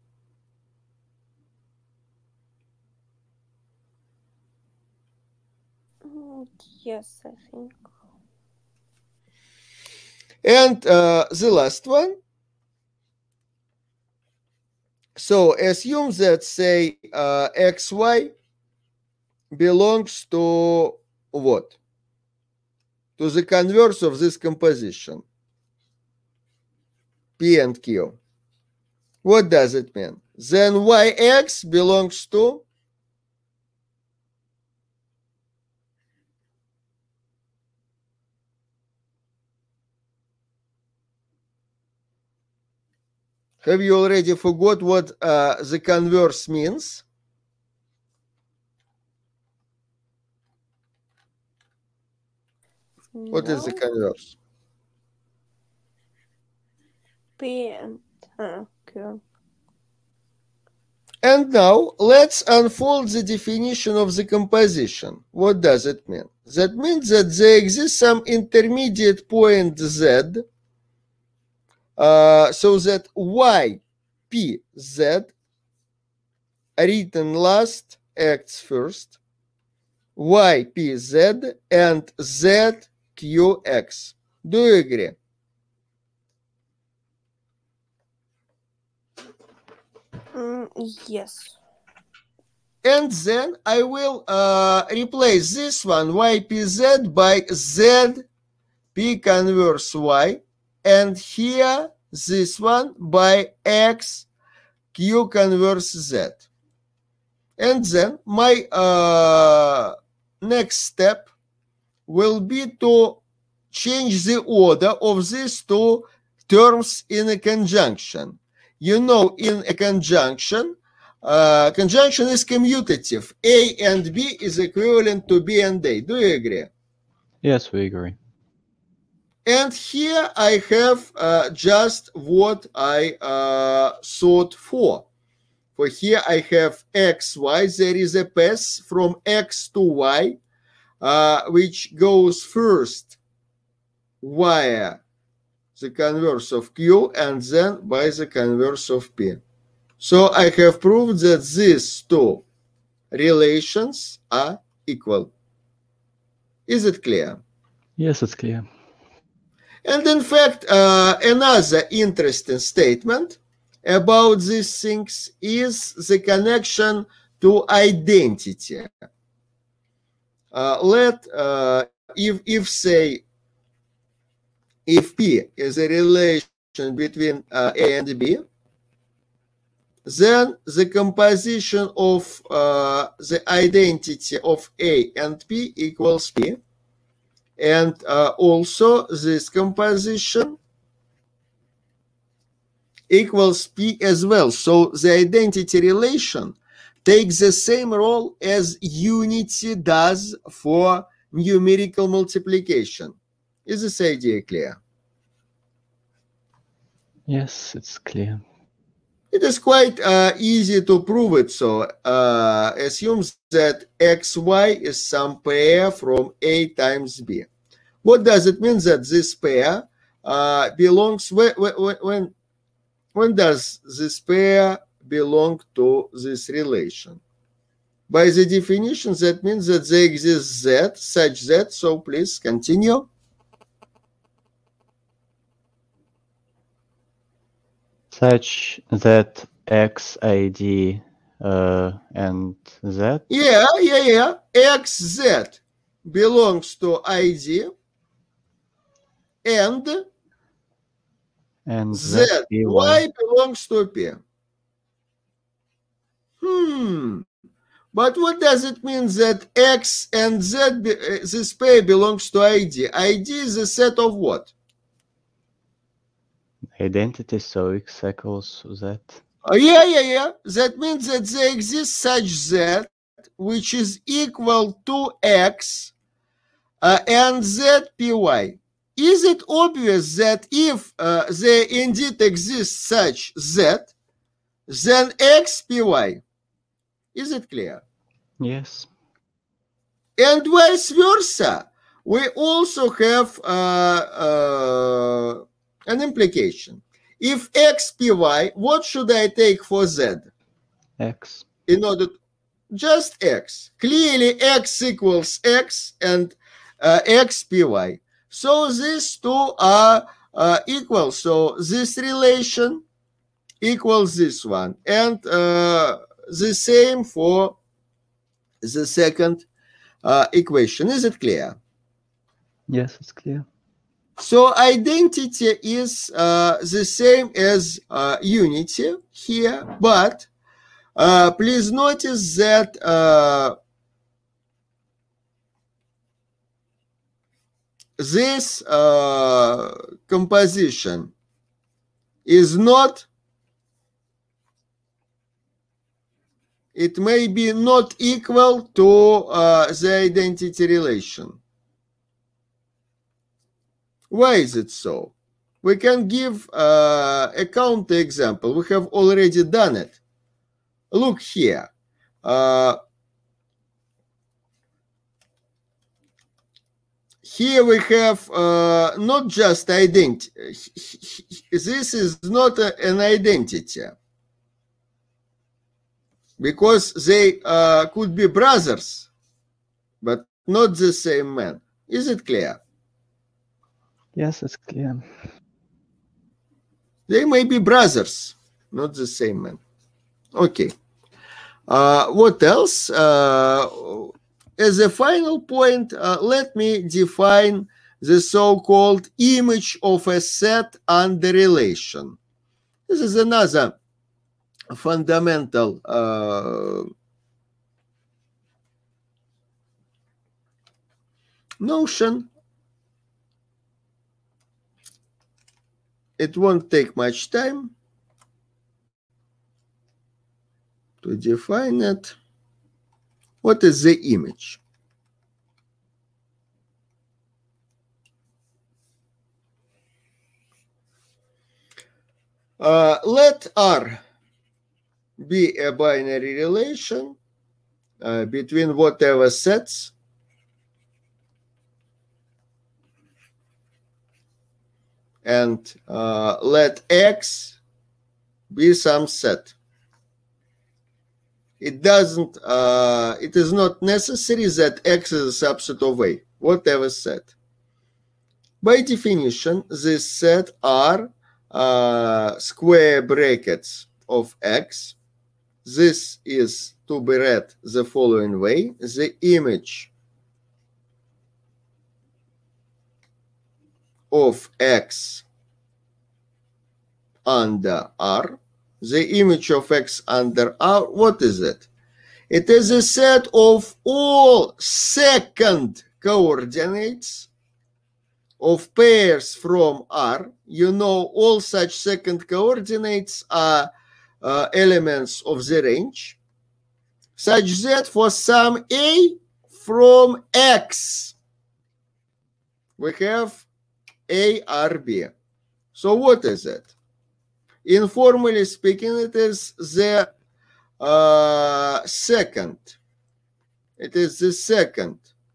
Yes, I think. And the last one. So assume that, say, XY belongs to what? To the converse of this composition, P and Q. What does it mean? Then YX belongs to Have you already forgot what the converse means? What is the converse? P and Q. And now let's unfold the definition of the composition. What does it mean? That means that there exists some intermediate point Z, so that YPZ, written last, acts first, YPZ and ZQX. Do you agree? Yes. And then I will replace this one, YPZ, by ZP converse Y, and here this one by XQ converse Z. And then my next step will be to change the order of these two terms in a conjunction. You know, in a conjunction, conjunction is commutative. A and B is equivalent to B and A. Do you agree? Yes, we agree. And here I have just what I thought for. For here I have XY. There is a path from X to Y, which goes first via the converse of Q and then by the converse of P. So I have proved that these two relations are equal. Is it clear? Yes, it's clear. And in fact, another interesting statement about these things is the connection to identity. If P is a relation between A and B, then the composition of the identity of A and P equals P. And also this composition equals P as well. So the identity relation takes the same role as unity does for numerical multiplication. Is this idea clear? Yes, it's clear. It is quite easy to prove it. So assume that XY is some pair from A times B. What does it mean that this pair belongs, when does this pair belong to this relation? By the definition, that means that there exists Z, such that, so please continue. Such that X, ID, and Z? Yeah. XZ belongs to ID and Z, Y belongs to P. But what does it mean that X and Z, this pair belongs to ID? ID is a set of what? Identity, so X equals Z. Yeah. That means that there exists such Z, which is equal to X and Z Py. Is it obvious that if there indeed exists such Z, then X Py? Is it clear? Yes. And vice versa. We also have an implication. If X Py, what should I take for Z? X. In order to, just X. Clearly X equals X and X Py. So these two are equal. So this relation equals this one. And the same for the second equation. Is it clear? Yes, it's clear. So identity is the same as unity here, but please notice that this composition is not, it may be not equal to the identity relation. Why is it so? We can give a counterexample. We have already done it. Look here. Here we have not just identity. This is not an identity, because they could be brothers, but not the same man. Is it clear? Yes, it's clear. They may be brothers, not the same man. Okay. What else? As a final point, let me define the so-called image of a set under relation. This is another fundamental notion. It won't take much time to define it. What is the image? Let R be a binary relation between whatever sets and let X be some set. It doesn't, it is not necessary that X is a subset of A, whatever set. By definition, this set are square brackets of X. This is to be read the following way: the image of X under R. The image of X under R, what is it? It is a set of all second coordinates of pairs from R. You know, all such second coordinates are elements of the range, such that for some A from X, we have A, R, B. So what is it? Informally speaking, it is the second. It is the second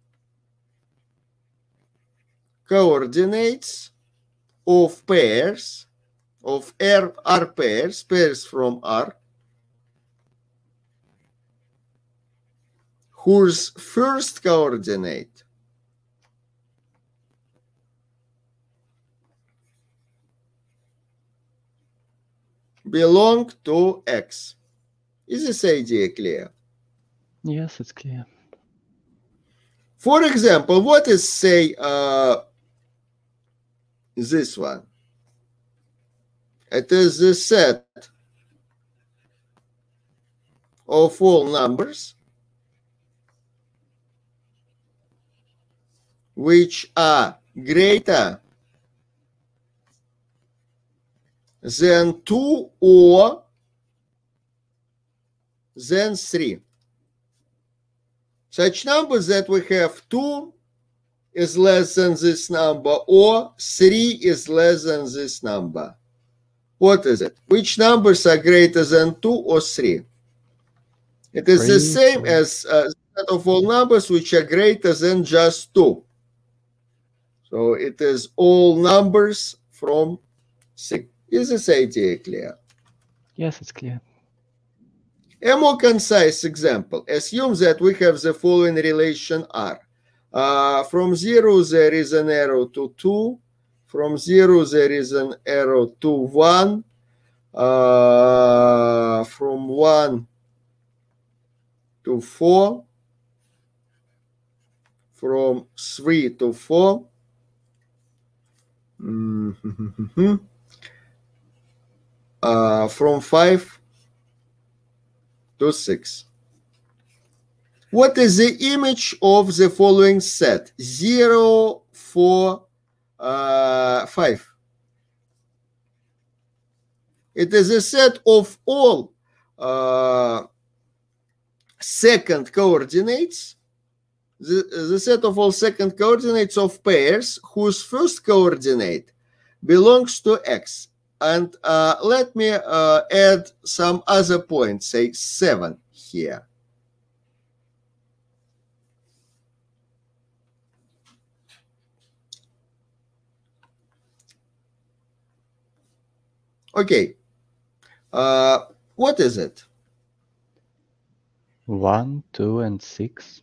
coordinates of pairs, of R pairs, pairs from R, whose first coordinate belong to X. Is this idea clear? Yes, it's clear. For example, what is, say, this one? It is the set of all numbers which are greater than 2 or than 3. Such numbers that we have 2 is less than this number or 3 is less than this number. What is it? Which numbers are greater than 2 or 3? It is the same as the set of all numbers which are greater than just 2. So it is all numbers from 6. Is this idea clear? Yes, it's clear. A more concise example. Assume that we have the following relation R. From 0 there is an arrow to 2. From 0 there is an arrow to 1. From 1 to 4. From 3 to 4. From 5 to 6. What is the image of the following set? 0, 4, 5. It is a set of all second coordinates, the set of all second coordinates of pairs whose first coordinate belongs to X. And let me add some other points, say 7 here. Okay. What is it? 1, 2, and 6.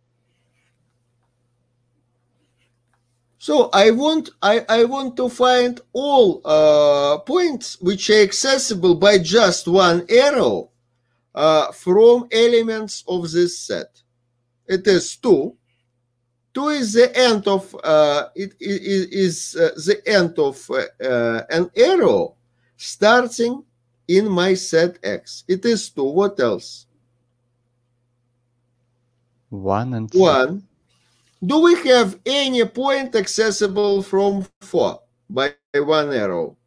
So I want to find all points which are accessible by just one arrow from elements of this set. It is 2. 2 is the end of the end of an arrow starting in my set X. It is 2. What else? 1 and 6. 1. Do we have any point accessible from 4 by one arrow?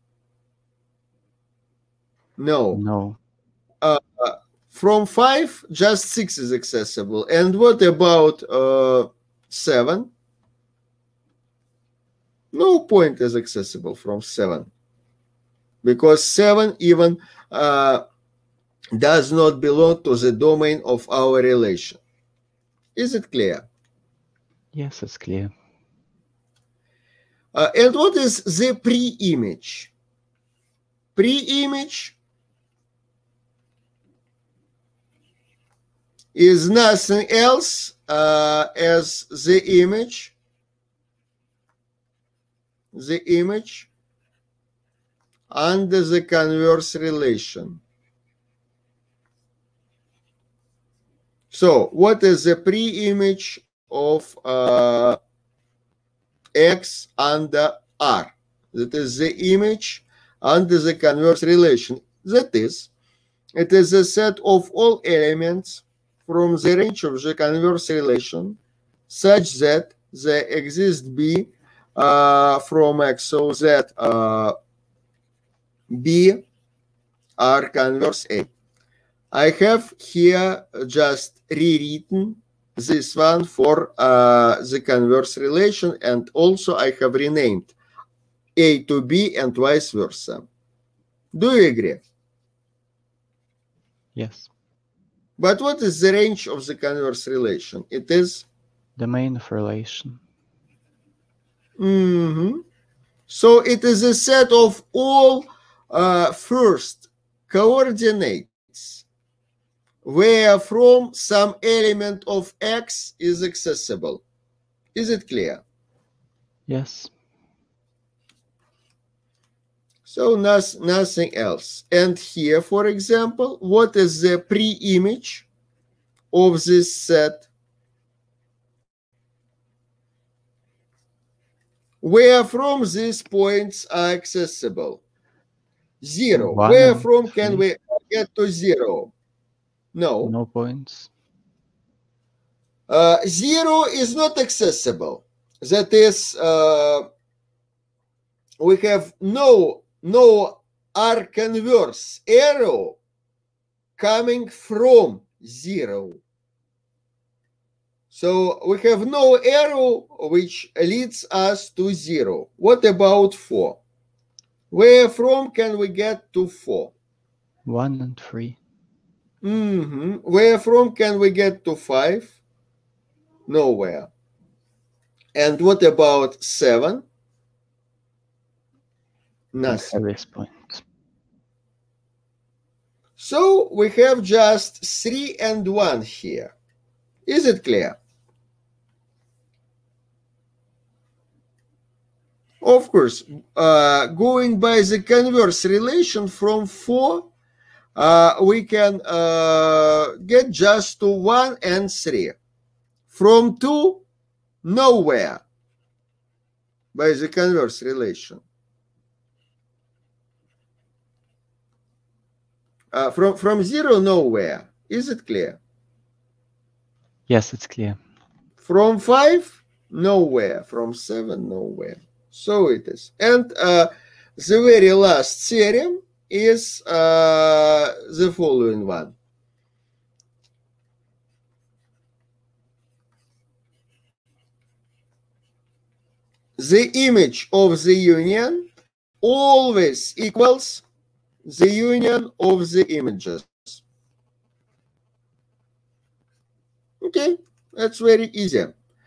No. No. From 5, just 6 is accessible. And what about 7? No point is accessible from 7. Because 7 even does not belong to the domain of our relation. Is it clear? Yes, it's clear. And what is the pre-image? Pre-image is nothing else as the image under the converse relation. So what is the pre-image of X under R? That is the image under the converse relation. That is, it is a set of all elements from the range of the converse relation such that there exist B from X, so that B are converse A. I have here just rewritten this one for the converse relation, and also I have renamed A to B and vice versa. Do you agree? Yes. But what is the range of the converse relation? It is? Domain of relation. So it is a set of all first coordinates where from some element of X is accessible. Is it clear? Yes. So nothing else. And here, for example, what is the pre-image of this set? Where from these points are accessible? 0. Where from can we get to 0? No. No points. 0 is not accessible. That is, we have no arc-inverse arrow coming from 0. So we have no arrow which leads us to 0. What about 4? Where from can we get to 4? 1 and 3. Where from can we get to 5? Nowhere. And what about 7? Nothing. At this point. So we have just 3 and 1 here. Is it clear? Of course, going by the converse relation from 4, we can get just to 1 and 3. From 2, nowhere by the converse relation. From 0, nowhere. Is it clear? Yes, it's clear. From 5, nowhere. From 7, nowhere. So it is. And the very last theorem is the following one. The image of the union always equals the union of the images. Okay, that's very easy.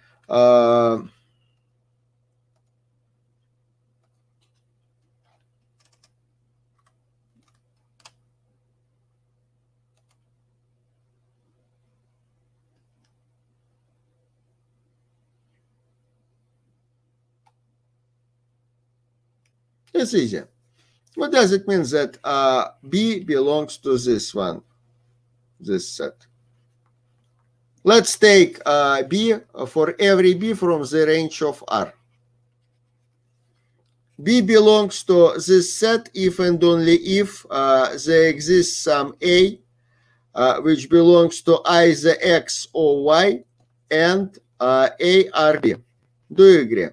It's easy. What does it mean that B belongs to this one, this set? Let's take B for every B from the range of R. B belongs to this set if and only if there exists some A which belongs to either X or Y and A or B. Do you agree?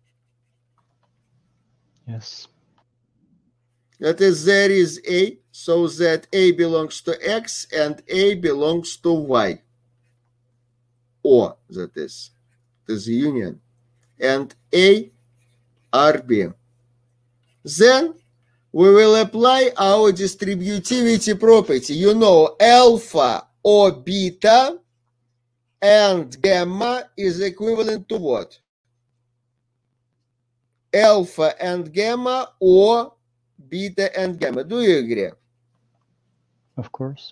Yes. That is, there is A, so that A belongs to X and A belongs to Y. Or, that is the union. And A or B. Then we will apply our distributivity property. You know, alpha or beta and gamma is equivalent to what? Alpha and gamma or beta and gamma. Do you agree? Of course.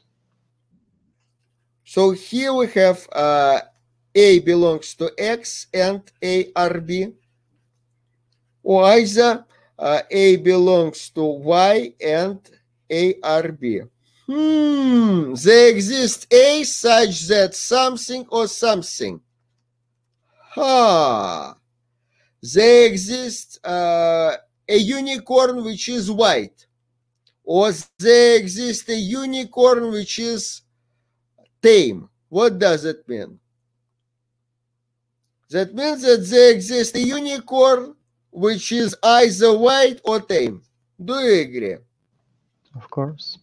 So here we have A belongs to X and A or B. Or either A belongs to Y and A or B. There exists A such that something or something. There exists a unicorn which is white. Or there exists a unicorn which is tame. What does it mean? That means that there exists a unicorn which is either white or tame. Do you agree? Of course.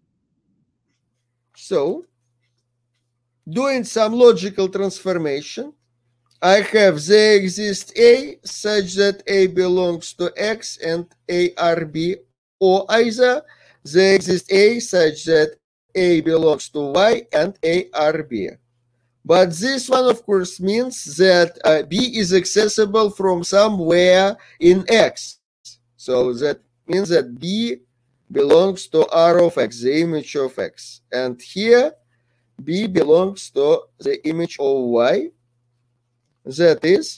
So, doing some logical transformation, I have there exists A such that A belongs to X and A or B, or either there exists A such that A belongs to Y and A or B. But this one, of course, means that B is accessible from somewhere in X. So that means that B belongs to R of X, the image of X. And here, B belongs to the image of Y. That is,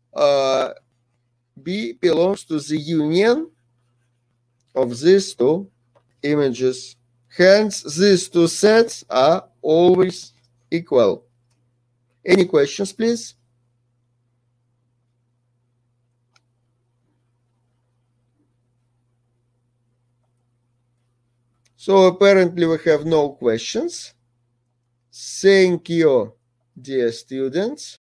B belongs to the union of these two images. Hence, these two sets are always equal. Any questions, please? So apparently we have no questions. Thank you, dear students.